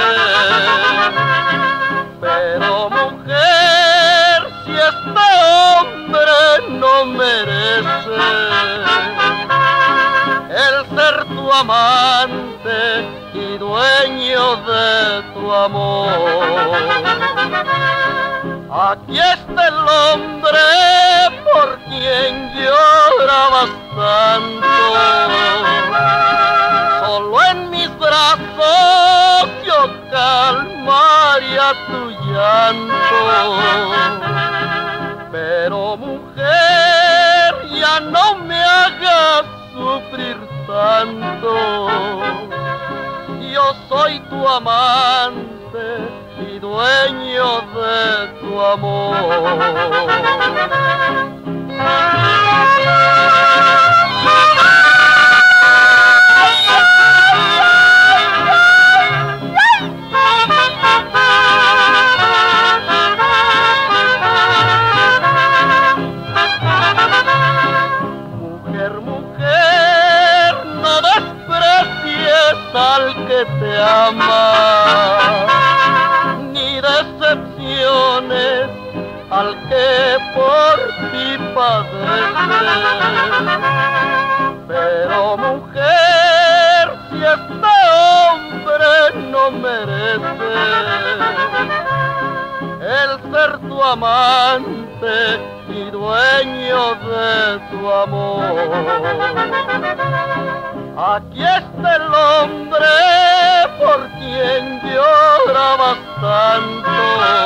Pero mujer, si este hombre no merece el ser tu amante y dueño de tu amor, aquí está el hombre por quien llorabas tanto. Solo en mis brazos yo calmaría tu llanto. Pero mujer, ya no me hagas sufrir tanto. Yo soy tu amante y dueño de tu amor. Al que te ama, ni decepciones al que por ti padece. Pero mujer, si este hombre no merece el ser tu amante y dueño de tu amor, aquí está el hombre por quien llorabas tanto.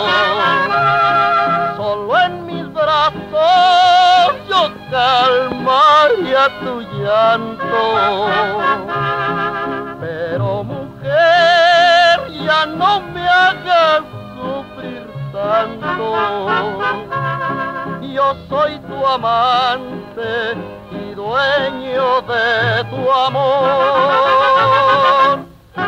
Solo en mis brazos yo calmaría tu llanto. Pero mujer, ya no me hagas sufrir tanto. Yo soy tu amante y dueño de tu amor.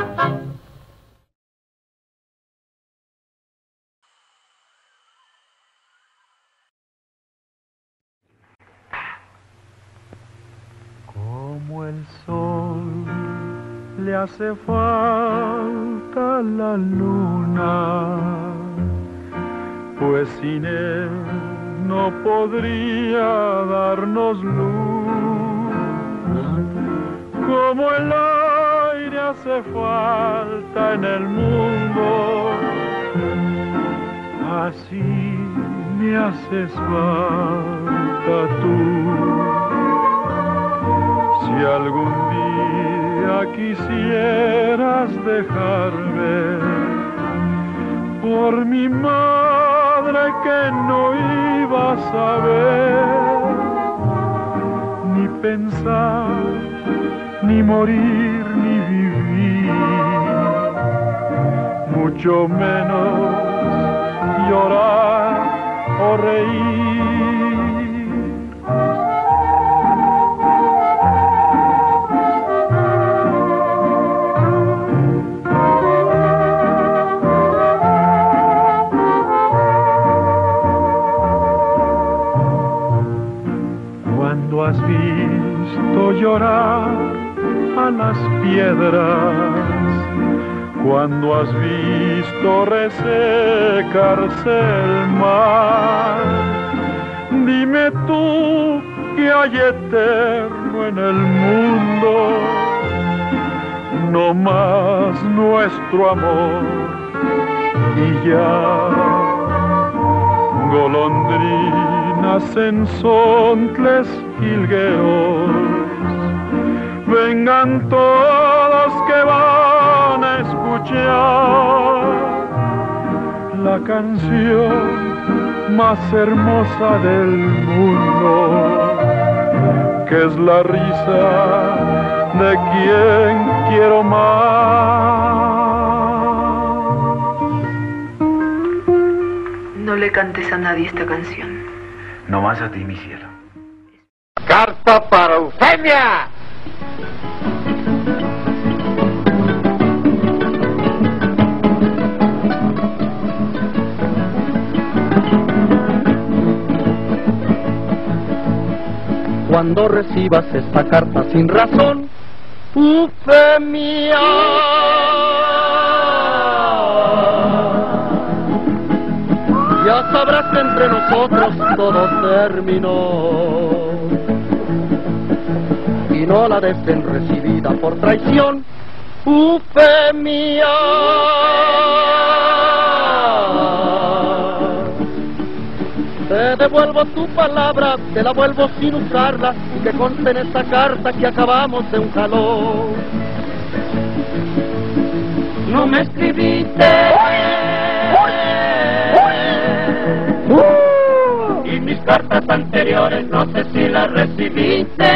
Como el sol le hace falta la luna, pues sin él no podría darnos luz. Como el aire hace falta en el mundo, así me haces falta tú. Si algún día quisieras dejarme, por mi madre que no ibas a ver, ni pensar, ni morir, ni vivir, mucho menos llorar o reír. Cuando has visto llorar a las piedras, cuando has visto resecarse el mar, dime tú qué hay eterno en el mundo, no más nuestro amor y ya. Golondrinas en sontles jilgueros, vengan todos que van a escuchar la canción más hermosa del mundo, que es la risa de quien quiero más. No le cantes a nadie esta canción. No más a ti, mi cielo. ¡Carta para Eufemia! cuando recibas esta carta sin razón, ufe mía. Ya sabrás que entre nosotros todo terminó, y no la des en recibida por traición, ufe mía. Te devuelvo tu palabra, te la vuelvo sin usarla, y que conste en esta carta que acabamos de un jalón. No me escribiste, uh, y mis cartas anteriores no sé si las recibiste.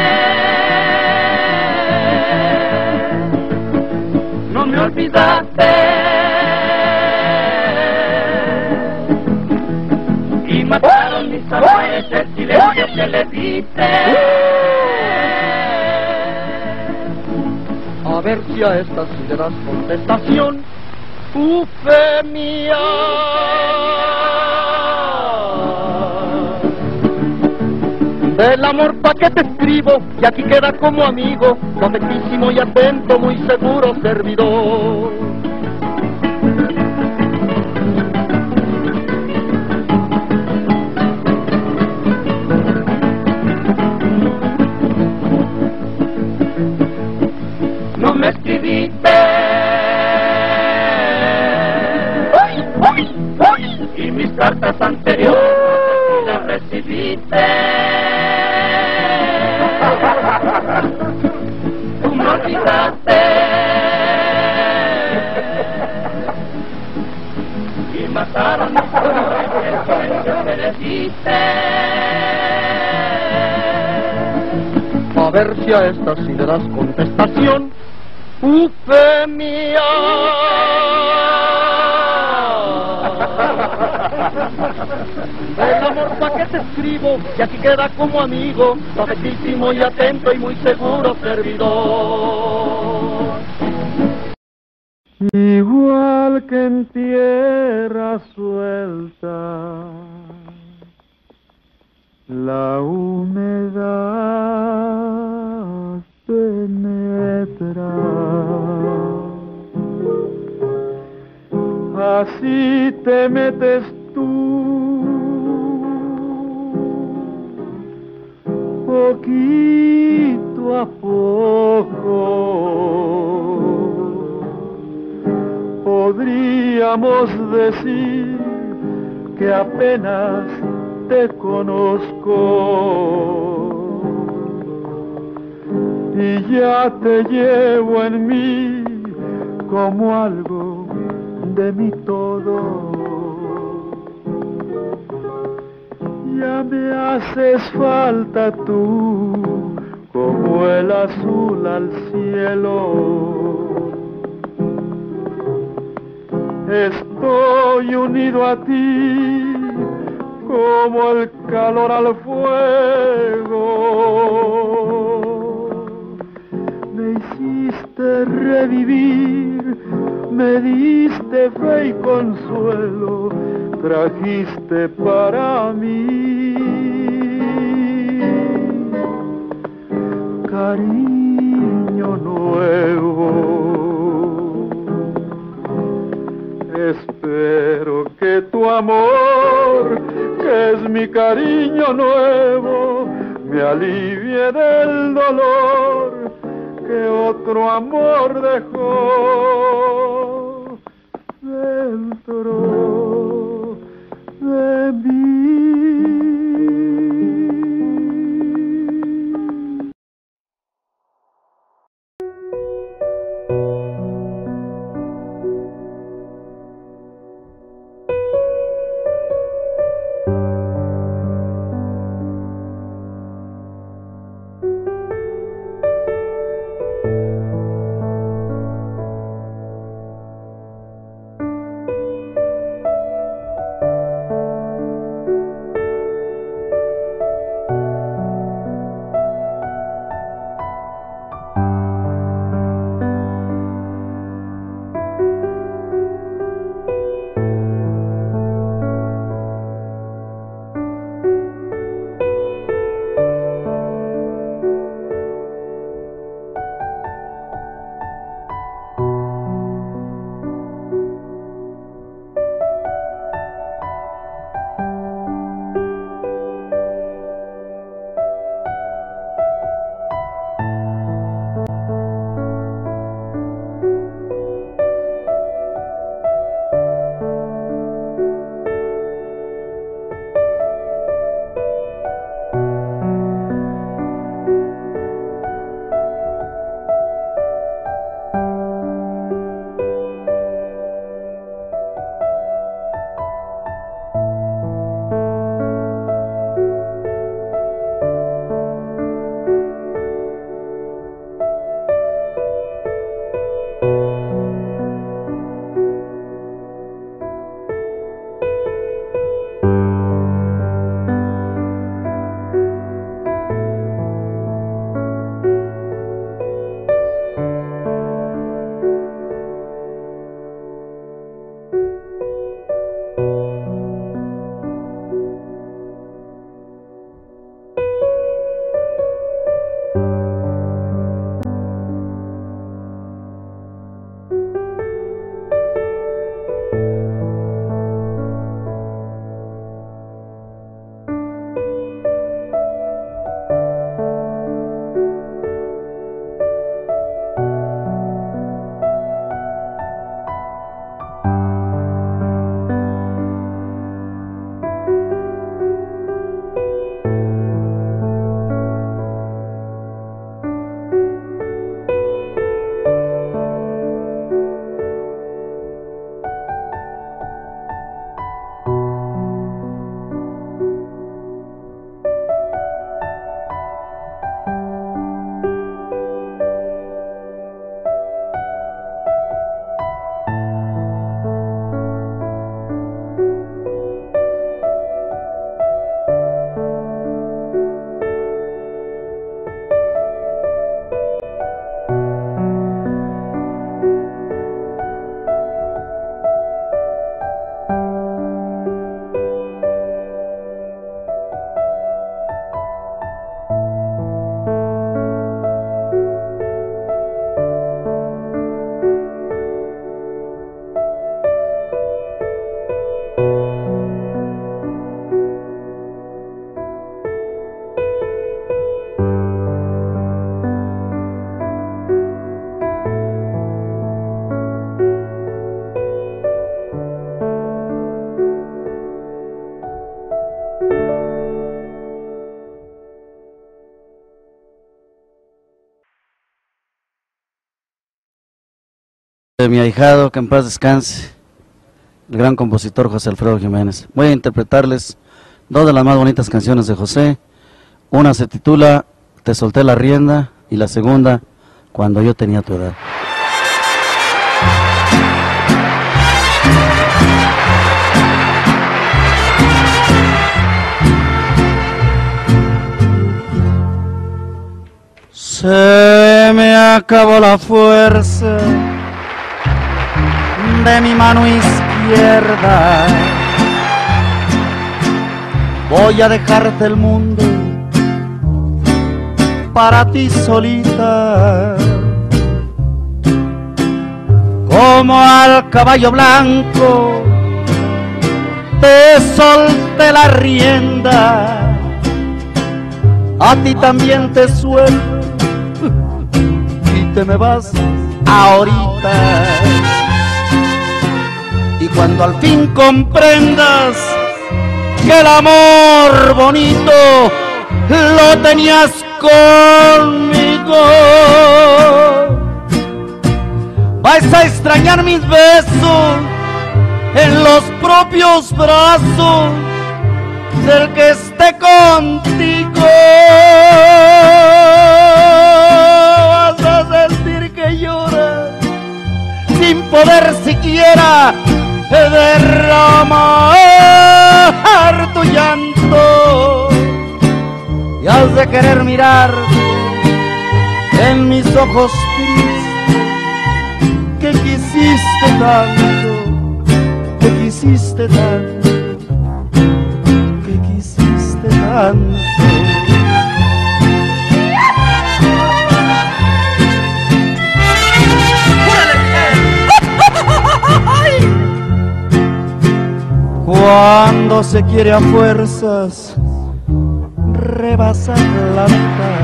No me olvidaste, y mataron mis amores el silencio que le diste. A ver si a esta sí le das contestación, ufe mía. Del amor pa' que te escribo, y aquí queda como amigo, tu afectísimo y atento, muy seguro servidor. No me escribiste, y mis cartas anteriores no sé si las recibiste. Tú me olvidaste, y mataron mis amores el silencio que le diste. A ver si a esta sí le das contestación, ufe mía. El amor pa' que te escribo, y aquí queda como amigo, tu afectísimo y atento y muy seguro servidor. Igual que en tierra suelta, la humedad penetra. Así te metes tú, poquito a poco. Podríamos decir que apenas te conozco, y ya te llevo en mí como algo de mi todo. Ya me haces falta tú como el azul al cielo. Estoy unido a ti como el calor al fuego. Me hiciste revivir, me diste fe y consuelo, trajiste para mí cariño nuevo. Espero que tu amor, que es mi cariño nuevo, me alivie del dolor que otro amor dejó dentro de mí. de mi ahijado, que en paz descanse, el gran compositor José Alfredo Jiménez. Voy a interpretarles dos de las más bonitas canciones de José. Una se titula Te solté la rienda y la segunda, Cuando yo tenía tu edad. Se me acabó la fuerza de mi mano izquierda. Voy a dejarte el mundo para ti solita, como al caballo blanco te solté la rienda, a ti también te suelto y te me vas ahorita. Y cuando al fin comprendas que el amor bonito lo tenías conmigo, vas a extrañar mis besos en los propios brazos del que esté contigo. Vas a sentir que lloras sin poder siquiera derramar tu llanto, y has de querer mirar en mis ojos tristes que quisiste tanto, que quisiste tanto, que quisiste tanto. Cuando se quiere a fuerzas rebasar la mitad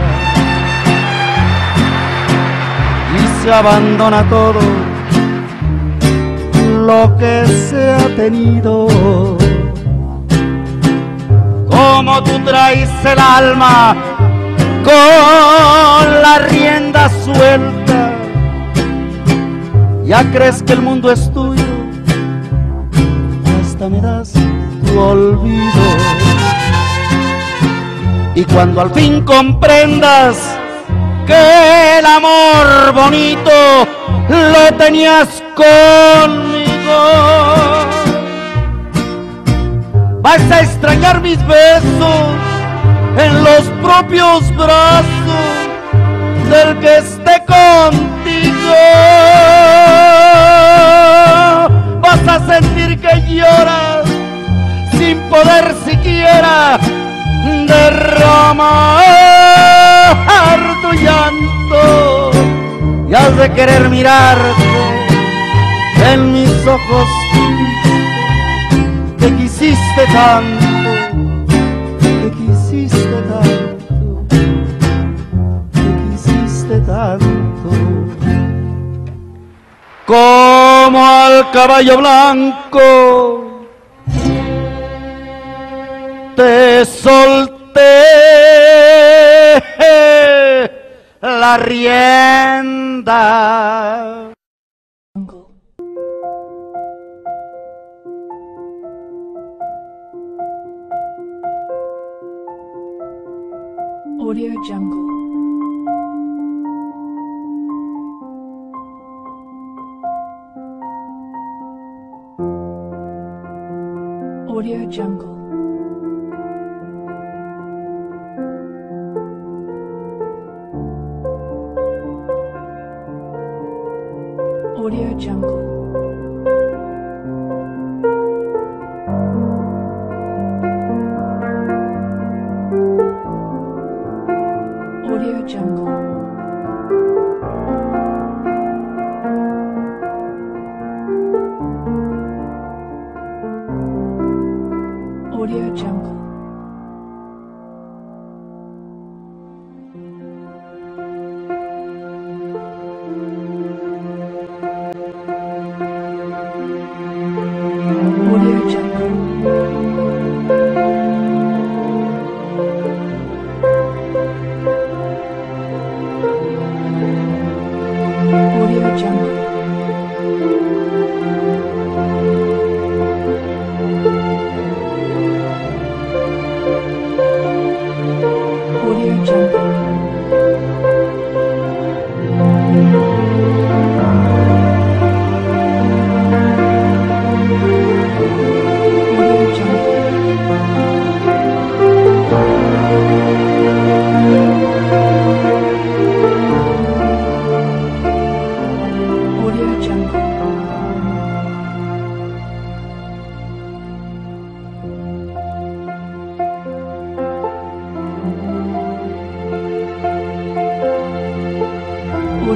y se abandona todo lo que se ha tenido, como tú traes el alma con la rienda suelta, ya crees que el mundo es tuyo, me das tu olvido. Y cuando al fin comprendas que el amor bonito lo tenías conmigo, vas a extrañar mis besos en los propios brazos del que esté contigo. Vas a sentir que lloras sin poder siquiera derramar tu llanto, y has de querer mirarte en mis ojos que quisiste tanto, que quisiste tanto, que quisiste tanto. Como al caballo blanco te solté la rienda. Audio Jungle. Audio Jungle. Audio Jungle. Audio Jungle. Audio Jungle. Audio Jungle.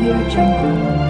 Audio Jungle.